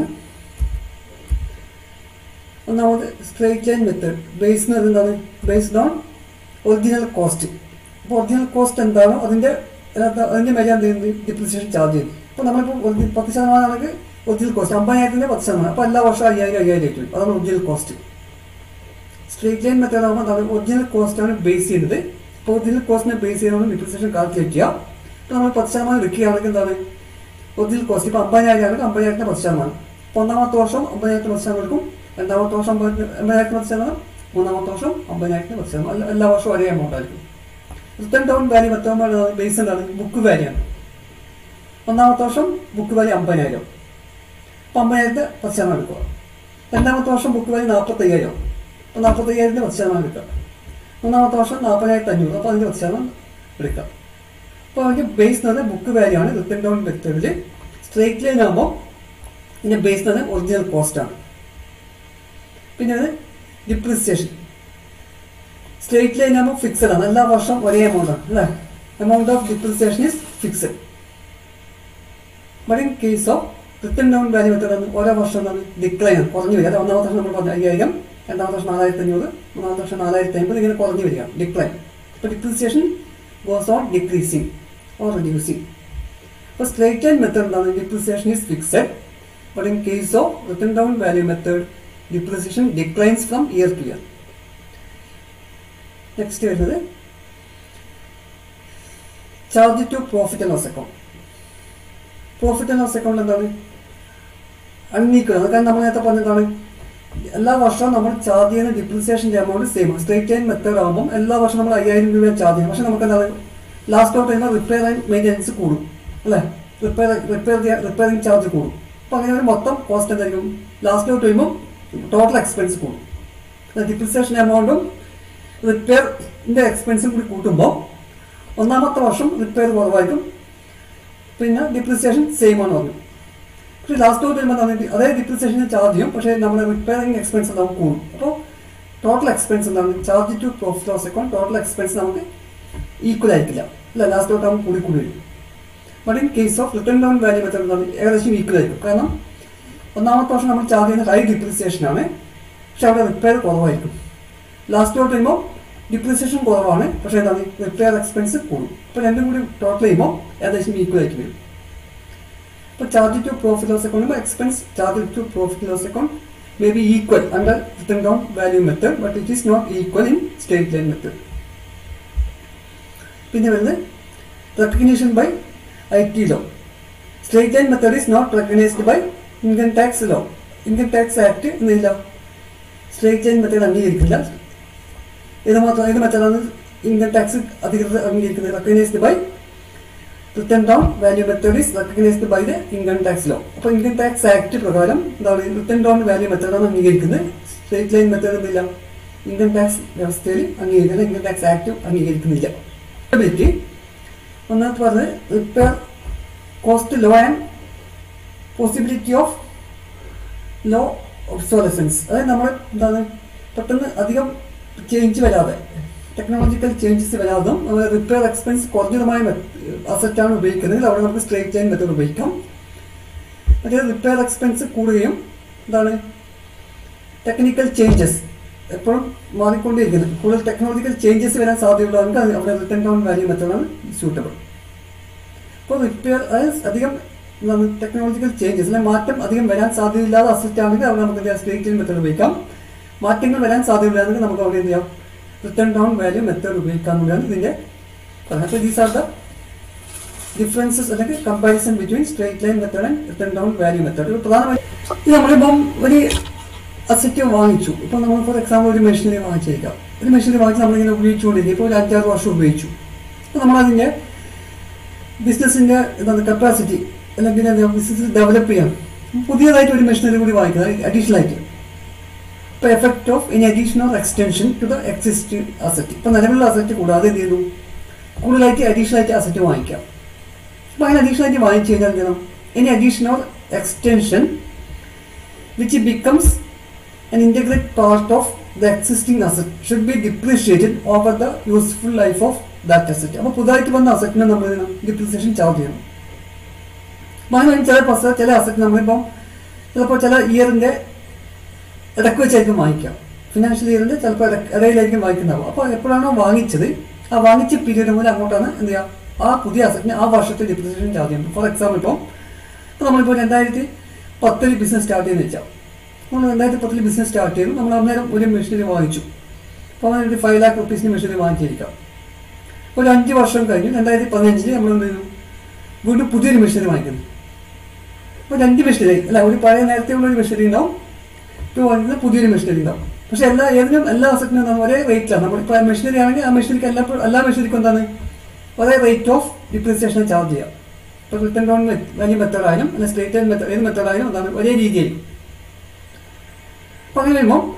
ഒന്നാമത് സ്ട്രേറ്റ് ലൈൻ മെത്തേഡ് ബേസ്ഡ് എന്ന് എന്താണ്, ബേസ്ഡ് ഓൺ ഒറിജിനൽ കോസ്റ്റ്. അപ്പോൾ ഒറിജിനൽ കോസ്റ്റ് എന്താണോ അതിൻ്റെ അതിൻ്റെ മേലെ എന്ത് ചെയ്യുന്നത് ഡിപ്രിസിയേഷൻ ചാർജ് ചെയ്യുന്നു. അപ്പോൾ നമ്മളിപ്പോൾ പത്ത് ശതമാനമാണെങ്കിൽ ഒറിജിനൽ കോസ്റ്റ് അമ്പതിനായിരത്തിൻ്റെ പത്ത് ശതമാനം, അപ്പോൾ എല്ലാ വർഷവും അയ്യായിരം അയ്യായിരം ആയിട്ട് വരും. അതാണ് original cost. Straight line method ആകുമ്പോൾ എന്താണ് ഒറിജിനൽ കോസ്റ്റാണ് ബേസ് ചെയ്യുന്നത്. അപ്പോൾ ഒറിജിനൽ കോസ്റ്റിനെ ബേസ് ചെയ്യുന്നതാണ് ഡിപ്രിസിയേഷൻ കാൽക്കുലേറ്റ് ചെയ്യുക. ഇപ്പോൾ നമ്മൾ പത്ത് ശതമാനം എടുക്കുകയാണെങ്കിൽ എന്താണ് ഒറിജിനൽ കോസ്റ്റ് ഇപ്പോൾ അമ്പതിനായിരം ആണെങ്കിൽ അമ്പതിനായിരത്തിന് പത്ത് ശതമാനം. അപ്പോൾ ഒന്നാമത്തെ വർഷം അമ്പതിനായിരത്തിന് പത്ത് ശതമാനം എടുക്കും, രണ്ടാമത്തെ വർഷം അമ്പത് അമ്പതിനായിരത്തിന് പത്ത് ശതമാനം, മൂന്നാമത്തെ വർഷം അമ്പതിനായിരത്തിന് പത്ത് ശതമാനം. എല്ലാ എല്ലാ വർഷവും ഒരേ എമൗണ്ട് ആയിരിക്കും. റിട്ടേൺ ഡൗൺ വാല്യൂ മറ്റൊമ്പത് ബേസ് എന്താണ് ബുക്ക് വാല്യാണ്. ഒന്നാമത്തെ വർഷം ബുക്ക് വാല്യൂ അമ്പതിനായിരം, അപ്പോൾ അമ്പതിനായിരത്തിന് പത്ത് ശതമാനം എടുക്കുക. രണ്ടാമത്തെ വർഷം ബുക്ക് വാല്യൂ നാൽപ്പത്തയ്യായിരം, അപ്പോൾ നാൽപ്പത്തയ്യായിരത്തിന് പത്ത് ശതമാനം എടുക്കുക. മൂന്നാമത്തെ വർഷം നാൽപ്പതിനായിരത്തി അഞ്ഞൂറ്, അപ്പോൾ അതിൻ്റെ പത്ത് ശതമാനം എടുക്കാം. അപ്പോൾ അതിൻ്റെ ബേസ് എന്ന് പറഞ്ഞാൽ ബുക്ക് വാല്യൂ ആണ്. റിട്ടൺ ഡൗൺ മെത്തേഡിൽ സ്ട്രേറ്റ് ലൈൻ ആകുമ്പോൾ ഇതിൻ്റെ ബേസ് എന്ന് പറഞ്ഞാൽ ഒറിജിനൽ കോസ്റ്റാണ്. പിന്നെ അത് ഡിപ്രിസിയേഷൻ. സ്ട്രേറ്റ് ലൈൻ ആകുമ്പോൾ ഫിക്സഡ് ആണ്, എല്ലാ വർഷം ഒരേ എമൗണ്ട് ആണ് അല്ലേ. Amount of depreciation is fixed. But in case of written down value method ഓരോ വർഷം എന്താണ് ഡിക്ലൈൻ ആണ്, കുറഞ്ഞു വരിക. ഒന്നാമത്തെ വർഷം നമ്മൾ പറഞ്ഞ അയ്യായിരം, രണ്ടാമത്തെ വർഷം നാലായിരത്തി അഞ്ഞൂറ്, മൂന്നാമത്തെ വർഷം നാലായിരത്തി അമ്പത്, ഇങ്ങനെ കുറഞ്ഞു വരിക, ഡിക്ലൈൻ. അപ്പോൾ depreciation goes on decreasing or reducing. അപ്പോൾ സ്ട്രേറ്റ് ലൈൻ മെത്തേഡ് എന്താണ്, depreciation is fixed. But in case of written down value method depreciation declines from year to year. Next വരുന്നത് charge to profit and loss account. Profit and loss account എന്താണ്, അൺഈക്വൽ ആണ്. കാരണം നമ്മൾ നേരത്തെ പറഞ്ഞതാണ് എല്ലാ വർഷവും നമ്മൾ ചാർജ് ചെയ്യുന്ന ഡിപ്രിസിയേഷൻ്റെ എമൗണ്ട് സെയിം ആണ്. സ്ട്രേറ്റ് ലൈൻ മെത്തേഡ് ആകുമ്പോൾ എല്ലാ വർഷവും നമ്മൾ അയ്യായിരം രൂപ ചാർജ് ചെയ്യും. പക്ഷേ നമുക്ക് എന്താണ് ലാസ്റ്റ് ഔട്ട് ചെയ്യുമ്പോൾ റിപ്പയർ ആൻഡ് മെയിൻ്റെനൻസ് കൂടും അല്ലേ, റിപ്പയർ റിപ്പയർ റിപ്പയറിംഗ് ചാർജ് കൂടും. അപ്പോൾ അങ്ങനെ ഒരു മൊത്തം കോസ്റ്റ് എന്തായിരിക്കും, ലാസ്റ്റ് ഔട്ട് ചെയ്യുമ്പോൾ ടോട്ടൽ എക്സ്പെൻസ് കൂടും. ഡിപ്രിസിയേഷൻ എമൗണ്ടും റിപ്പയറിൻ്റെ എക്സ്പെൻസും കൂടി കൂട്ടുമ്പോൾ ഒന്നാമത്തെ വർഷം റിപ്പയർ കുറവായിരിക്കും, പിന്നെ ഡിപ്രിസിയേഷൻ സെയിം ആണ് പറഞ്ഞു. പക്ഷേ ലാസ്റ്റ് ഔട്ട് ചെയ്യുമ്പോൾ എന്താണ് അതേ ഡിപ്രിസിയേഷന് ചാർജ് ചെയ്യും, പക്ഷേ നമ്മുടെ റിപ്പയറിംഗ് എക്സ്പെൻസ് നമുക്ക് കൂടും. അപ്പോൾ ടോട്ടൽ എക്സ്പെൻസ് എന്താണ്, charge to profit loss account total expense നമുക്ക് ഈക്വൽ ആയിരിക്കില്ല അല്ല, ലാസ്റ്റ് ഔട്ട് ആകുമ്പോൾ കൂടി കൂടി വരും. But in case of written down value method എന്താണ് ഏകദേശം ഈക്വൽ ആയിരിക്കും. കാരണം ഒന്നാമത്തെ വർഷം നമ്മൾ ചാർജ് ചെയ്യുന്ന ഹൈ ഡിപ്രിസിയേഷൻ ആണ്, പക്ഷെ അവിടെ റിപ്പയർ കുറവായിരിക്കും. ലാസ്റ്റ് ഔട്ട് ചെയ്യുമ്പോൾ ഡിപ്രിസിയേഷൻ കുറവാണ്, പക്ഷേ എന്താണ് റിപ്പയർ എക്സ്പെൻസ് കൂടും. അപ്പോൾ രണ്ടും കൂടി ടോട്ടൽ ചെയ്യുമ്പോൾ ഏകദേശം ഈക്വൽ ആയിട്ട് വരും. അപ്പോൾ charge to profit loss account expense charge to profit loss account may be equal under written down value method, but it is not equal in straight line method. പിന്നെ വരുന്നത് recognition by I T law. Straight line method is not recognised by income tax law. Income tax act എന്നില്ല സ്ട്രേറ്റ് ലൈൻ മെത്തേഡ് അംഗീകരിക്കില്ല. ഇത് മാത്രം ഇത് മെത്തേഡാണ് ഇൻകം ടാക്സ് അധികൃതർ അംഗീകരിക്കുന്നത്. Recognised by written down value method is recognised by the income tax law. അപ്പോൾ ഇൻകം ടാക്സ് ആക്ട് പ്രകാരം എന്താണ് റിട്ടൺ ഡൗൺ വാല്യൂ മെത്തേഡാണ് അംഗീകരിക്കുന്നത്. സ്ട്രേറ്റ് ലൈൻ മെത്തേഡ് എന്തില്ല, ഇൻകം ടാക്സ് വ്യവസ്ഥയിൽ അംഗീകരിക്കുന്നത്, ഇൻകം ടാക്സ് ആക്ട് അംഗീകരിക്കുന്നില്ല. ിലിറ്റി ഒന്നാമത്തെ പറഞ്ഞത് repair cost low and possibility of low obsolescence. അതായത് നമ്മൾ എന്താണ് പെട്ടെന്ന് അധികം ചേഞ്ച് വരാതെ ടെക്നോളജിക്കൽ ചേഞ്ചസ് വരാതും റിപ്പയർ എക്സ്പെൻസ് കുറഞ്ഞതുമായ അസറ്റാണ് ഉപയോഗിക്കുന്നത്, അവിടെ നമുക്ക് സ്ട്രേറ്റ് ലൈൻ മെത്തേഡ് ഉപയോഗിക്കാം. മറ്റേ റിപ്പയർ എക്സ്പെൻസ് കൂടുകയും എന്താണ് ടെക്നിക്കൽ ചേഞ്ചസ് എപ്പോഴും മാറിക്കൊണ്ടിരിക്കുന്നത്, കൂടുതൽ ടെക്നോളജിക്കൽ ചേഞ്ചസ് വരാൻ സാധ്യതയുള്ളവർക്ക് അവിടെ റിട്ടൺ ഡൗൺ വാല്യൂ മെത്തേഡാണ് സ്യൂട്ടബിൾ. അപ്പോൾ റിപ്പയർ അധികം എന്താണ് ടെക്നോളജിക്കൽ ചേഞ്ചസ് അല്ലെങ്കിൽ മാറ്റം അധികം വരാൻ സാധ്യതയില്ലാത്ത അസറ്റ് ആണെങ്കിൽ അവിടെ നമുക്ക് സ്ട്രേറ്റ് ലൈൻ മെത്തേഡ് ഉപയോഗിക്കാം. മാറ്റങ്ങൾ വരാൻ സാധ്യതയില്ലാണെങ്കിൽ നമുക്ക് അവിടെ എന്ത് ചെയ്യാം, റിട്ടൺ ഡൗൺ വാല്യൂ മെത്തേഡ് ഉപയോഗിക്കാമെന്നാണ് ഇതിൻ്റെ പറയുന്നത്. അപ്പോൾ ദീസ് ആർ ദ ഡിഫറൻസസ് അല്ലെങ്കിൽ comparison between straight line method and written down value method. ഇപ്പോൾ പ്രധാനമായും ഇത് നമ്മളിപ്പം ഒരു അസറ്റ് വാങ്ങിച്ചു. ഇപ്പോൾ നമ്മൾ ഫോർ എക്സാമ്പിൾ ഒരു മെഷീനറി വാങ്ങിച്ചേക്കാം. ഒരു മെഷീനറി വാങ്ങിച്ച് നമ്മളിങ്ങനെ ഉപയോഗിച്ചുകൊണ്ടിരിക്കും. ഇപ്പോൾ ഒരു അഞ്ചാറ് വർഷം ഉപയോഗിച്ചു. അപ്പോൾ നമ്മളതിൻ്റെ ബിസിനസ്സിൻ്റെ എന്താണ് കപ്പാസിറ്റി അല്ലെങ്കിൽ എന്താ ബിസിനസ് ഡെവലപ്പ് ചെയ്യാം, പുതിയതായിട്ട് ഒരു മെഷീനറി കൂടി വാങ്ങിക്കുന്നത് അഡീഷണൽ ആയിട്ട്. ഇപ്പോൾ എഫക്ട് ഓഫ് ഇനി additional extension to the existing asset. ഇപ്പോൾ നിലവിലുള്ള അസറ്റ് കൂടാതെ എന്ത് ചെയ്തു, കൂടുതലായിട്ട് അഡീഷണൽ ആയിട്ട് അസറ്റ് വാങ്ങിക്കാം. അപ്പോൾ അങ്ങനെ അഡീഷണൽ ആയിട്ട് വാങ്ങിച്ചു കഴിഞ്ഞാൽ എന്ത് ചെയ്യണം, ഇനി additional extension which becomes an integrate part of the existing asset should be depreciated over the useful life of that asset. അപ്പോൾ പുതുതായിട്ട് വന്ന അസറ്റിനെ നമ്മൾ ഡിപ്രിസിയേഷൻ ചാർജ് ചെയ്യണം. അങ്ങനെ ചില പസ ചില അസറ്റ് നമ്മളിപ്പം ചിലപ്പോൾ ചില ഇയറിൻ്റെ ഇടയ്ക്ക് വെച്ചായിരിക്കും വാങ്ങിക്കാം, ഫിനാൻഷ്യൽ ഇയറിൻ്റെ ചിലപ്പോൾ ഇടയിലായിരിക്കും വാങ്ങിക്കുന്നതാവും. അപ്പോൾ എപ്പോഴാണോ വാങ്ങിച്ചത് ആ വാങ്ങിച്ച പീരീഡ് മുതൽ അങ്ങോട്ടാണ് എന്ത് ചെയ്യുക, ആ പുതിയ അസറ്റിന് ആ വർഷത്തെ ഡിപ്രിസിയേഷൻ ചാർജ് ചെയ്യണം. ഫോർ എക്സാമ്പിൾ ഇപ്പം ഇപ്പോൾ നമ്മളിപ്പോൾ രണ്ടായിരത്തി പത്തിൽ ബിസിനസ് സ്റ്റാർട്ട് ചെയ്യുന്ന വെച്ചാൽ നമ്മൾ രണ്ടായിരത്തി പത്തിൽ ബിസിനസ് സ്റ്റാർട്ട് ചെയ്തു. നമ്മൾ അന്നേരം ഒരു മെഷീനറി വാങ്ങിച്ചു. അപ്പോൾ ഒരു ഫൈവ് ലാക്ക് റുപ്പീസിന് മെഷീനറി വാങ്ങിച്ചിരിക്കാം. ഒരു അഞ്ച് വർഷം കഴിഞ്ഞ് രണ്ടായിരത്തി പതിനഞ്ചിൽ നമ്മൾ എന്ത് ചെയ്തു, വീണ്ടും പുതിയൊരു മെഷീനറി വാങ്ങിക്കുന്നു. അപ്പോൾ രണ്ട് മെഷീനറി അല്ല, ഒരു പഴയ നേരത്തെ ഉള്ള ഒരു മെഷീനറി ഉണ്ടാവും, ഇപ്പോൾ വാങ്ങിക്കുന്ന പുതിയൊരു മെഷീനറി ഉണ്ടാവും. പക്ഷേ എല്ലാ ഏതിനും എല്ലാ അസറ്റിനും നമ്മൾ ഒരേ റേറ്റിലാണ്. നമ്മളിപ്പോൾ മെഷീനറി ആണെങ്കിൽ ആ മെഷീനറിക്ക് എല്ലാ എല്ലാ മെഷീനറിക്കും എന്താണ് ഒരേ റേറ്റ് ഓഫ് ഡിപ്രിസിയേഷൻ ചാർജ് ചെയ്യുക. ഇപ്പോൾ റിട്ടൺ ഡൗൺ വാല്യൂ മെത്തേഡ് ആയാലും അല്ലെങ്കിൽ സ്ട്രേറ്റ് ലൈൻ മെത്തേഡ് ഏത് മെത്തേഡ് ആയാലും എന്താണ് ഒരേ രീതിയായിരിക്കും. അപ്പോൾ അങ്ങനെ വരുമ്പോൾ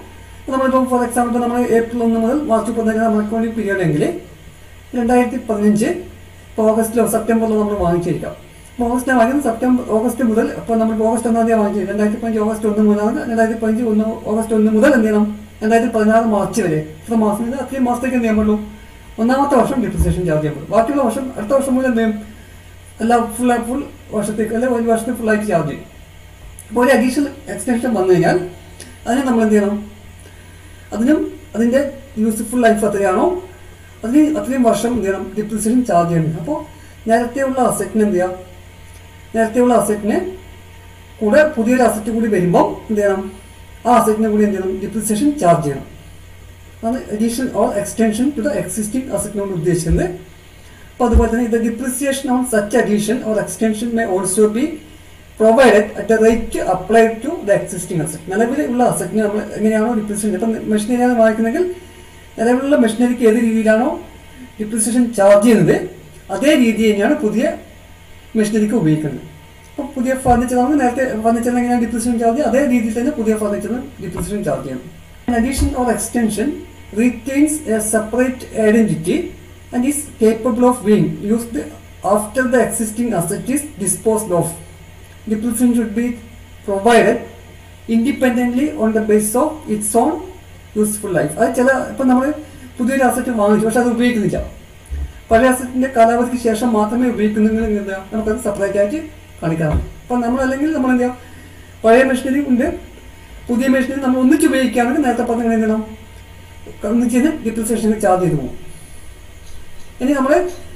നമ്മളിപ്പോൾ ഫോർ എക്സാമ്പിൾ നമ്മൾ ഏപ്രിൽ ഒന്ന് മുതൽ മാർച്ച് പതിനഞ്ച് നമ്മൾ അക്കൗണ്ടിങ് പീരീഡ് എങ്കിൽ രണ്ടായിരത്തി പതിനഞ്ച് ഇപ്പോൾ ഓഗസ്റ്റിലോ സെപ്റ്റംബറിലോ നമ്മൾ വാങ്ങിച്ചിരിക്കാം. അപ്പോൾ ഓഗസ്റ്റിലാണ് വാങ്ങിക്കുന്നത്. സെപ്റ്റംബർ ഓഗസ്റ്റ് മുതൽ ഇപ്പോൾ നമ്മൾ ഓഗസ്റ്റ് ഒന്നാം തീയതി വാങ്ങിച്ചത് രണ്ടായിരത്തി പതിനഞ്ച് ഓഗസ്റ്റ് ഒന്ന് മുതലാണ്. രണ്ടായിരത്തി പതിനഞ്ച് ഒന്ന് ഓഗസ്റ്റ് ഒന്ന് മുതൽ എന്ത് ചെയ്യണം, രണ്ടായിരത്തി പതിനാറ് മാർച്ച് വരെ ഇത്ര മാസം അത്രയും മാസത്തേക്ക് എന്ത് ചെയ്യാൻ പറ്റുള്ളൂ, ഒന്നാമത്തെ വർഷം ഡിപ്രിസിയേഷൻ ചാർജ് ചെയ്യാൻ പറ്റും. ബാക്കിയുള്ള വർഷം അടുത്ത വർഷം മുതൽ എന്ത് ചെയ്യും, എല്ലാം ഫുൾ ഫുൾ വർഷത്തേക്ക് അല്ലെങ്കിൽ ഒരു വർഷത്തേക്ക് ഫുള്ളായിട്ട് ചാർജ് ചെയ്യും. അപ്പോൾ ഒരു അഡീഷണൽ എക്സ്റ്റൻഷൻ വന്നു കഴിഞ്ഞാൽ അതിന് നമ്മൾ എന്ത് ചെയ്യണം, അതിനും അതിൻ്റെ യൂസ്ഫുൾ ലൈഫ് എത്രയാണോ അതിന് അത്രയും വർഷം എന്ത് ചെയ്യണം ഡിപ്രിസിയേഷൻ ചാർജ് ചെയ്യണം. അപ്പോൾ നേരത്തെയുള്ള അസറ്റിന് എന്ത് ചെയ്യാം, നേരത്തെയുള്ള അസറ്റിന് കൂടെ പുതിയൊരു അസറ്റ് കൂടി വരുമ്പോൾ എന്ത് ചെയ്യണം, ആ അസറ്റിനെ കൂടി എന്ത് ചെയ്യണം ഡിപ്രിസിയേഷൻ ചാർജ് ചെയ്യണം. ആണ് addition or extension to the existing അസറ്റിനോട് ഉദ്ദേശിക്കുന്നത്. അപ്പോൾ അതുപോലെ തന്നെ ഇത് depreciation on such addition or extension may also be provided at a rate applied to the existing asset. നിലവിലുള്ള അസറ്റിന് നമ്മൾ എങ്ങനെയാണോ ഡിപ്രിസിയേഷൻ, ഇപ്പം മെഷീനറിയാണ് വാങ്ങിക്കുന്നെങ്കിൽ നിലവിലുള്ള മെഷീനറിക്ക് ഏത് രീതിയിലാണോ ഡിപ്രിസിയേഷൻ ചാർജ് ചെയ്യുന്നത് അതേ രീതി തന്നെയാണ് പുതിയ മെഷീനറിക്ക് ഉപയോഗിക്കുന്നത്. അപ്പോൾ പുതിയ ഫർണിച്ചറാണ് നേരത്തെ ഫർണിച്ചറിന് എങ്ങനെയാണ് ഡിപ്രിസിയേഷൻ ചാർജ് അതേ രീതിയിൽ തന്നെ പുതിയ ഫർണിച്ചറിന് ഡിപ്രിസിയേഷൻ ചാർജ് ചെയ്യണം. Addition or extension retains a separate identity and is capable of being used after the existing asset is disposed of. Depreciation should be provided independently on the basis of its own useful life. അത് ചില ഇപ്പം നമ്മൾ പുതിയൊരു അസറ്റ് വാങ്ങിച്ചു പക്ഷെ അത് ഉപയോഗിക്കുന്നില്ല, പഴയ അസറ്റിൻ്റെ കാലാവധിക്ക് ശേഷം മാത്രമേ ഉപയോഗിക്കുന്നെങ്കിൽ എന്താ നമുക്കത് സെപ്പറേറ്റ് ആയിട്ട് കാണിക്കാറുണ്ട്. അപ്പം നമ്മൾ അല്ലെങ്കിൽ നമ്മൾ എന്താ പഴയ മെഷീനറി ഉണ്ട് പുതിയ മെഷീനറി നമ്മൾ ഒന്നിച്ച് ഉപയോഗിക്കുകയാണെങ്കിൽ നേരത്തെ പറഞ്ഞ എന്ത് ചെയ്യണം, ഒന്നിച്ച് ഡിപ്രിസിയേഷൻ ചാർജ് ചെയ്ത് പോകും. ഇനി നമ്മൾ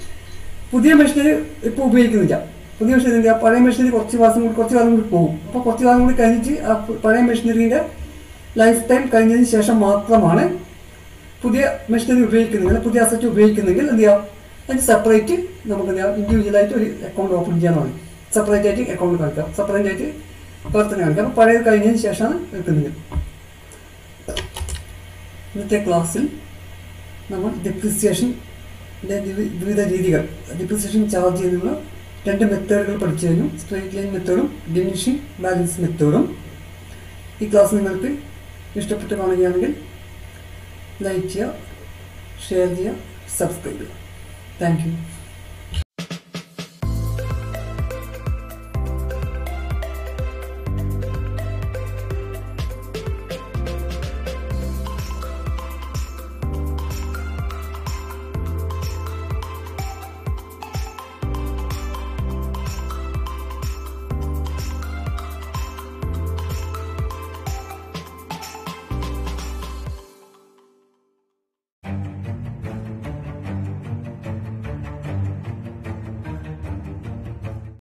പുതിയ മെഷീനറി ഇപ്പോൾ ഉപയോഗിക്കുന്നില്ല, പുതിയ മെഷീനറി പഴയ മെഷീനറി കുറച്ച് മാസം കൂടി കുറച്ച് കാലം കൂടി പോകും. അപ്പോൾ കുറച്ച് കാലം കൂടി കഴിഞ്ഞിട്ട് ആ പഴയ മെഷീനറിൻ്റെ ലൈഫ് ടൈം കഴിഞ്ഞതിന് ശേഷം മാത്രമാണ് പുതിയ മെഷീനറി ഉപയോഗിക്കുന്നെങ്കിൽ പുതിയ അസറ്റ് ഉപയോഗിക്കുന്നെങ്കിൽ എന്ത് ചെയ്യാം, അതിന് സെപ്പറേറ്റ് നമുക്ക് എന്താ ഇൻഡിവിജ്വലായിട്ട് ഒരു അക്കൗണ്ട് ഓപ്പൺ ചെയ്യാനാണ്. സെപ്പറേറ്റ് ആയിട്ട് അക്കൗണ്ട് കാണിക്കാം, സെപ്പറേറ്റ് ആയിട്ട് പ്രവർത്തനം കാണിക്കാം. അപ്പോൾ പഴയത് കഴിഞ്ഞതിന് ശേഷമാണ് എടുക്കുന്നത്. ഇന്നത്തെ ക്ലാസ്സിൽ നമ്മൾ ഡിപ്രിസിയേഷൻ്റെ വിവിധ രീതികൾ ഡിപ്രിസിയേഷൻ ചാർജ് ചെയ്യുന്ന രണ്ട് മെത്തേഡുകൾ പഠിച്ചു കഴിഞ്ഞു. സ്ട്രെയിറ്റ് ലൈൻ മെത്തേഡും ഡിമിനിഷിംഗ് ബാലൻസ് മെത്തേഡും. ഈ ക്ലാസ് നിങ്ങൾക്ക് ഇഷ്ടപ്പെട്ട് കാണുകയാണെങ്കിൽ ലൈക്ക് ചെയ്യുക, ഷെയർ ചെയ്യുക, സബ്സ്ക്രൈബ് ചെയ്യുക. Thank U.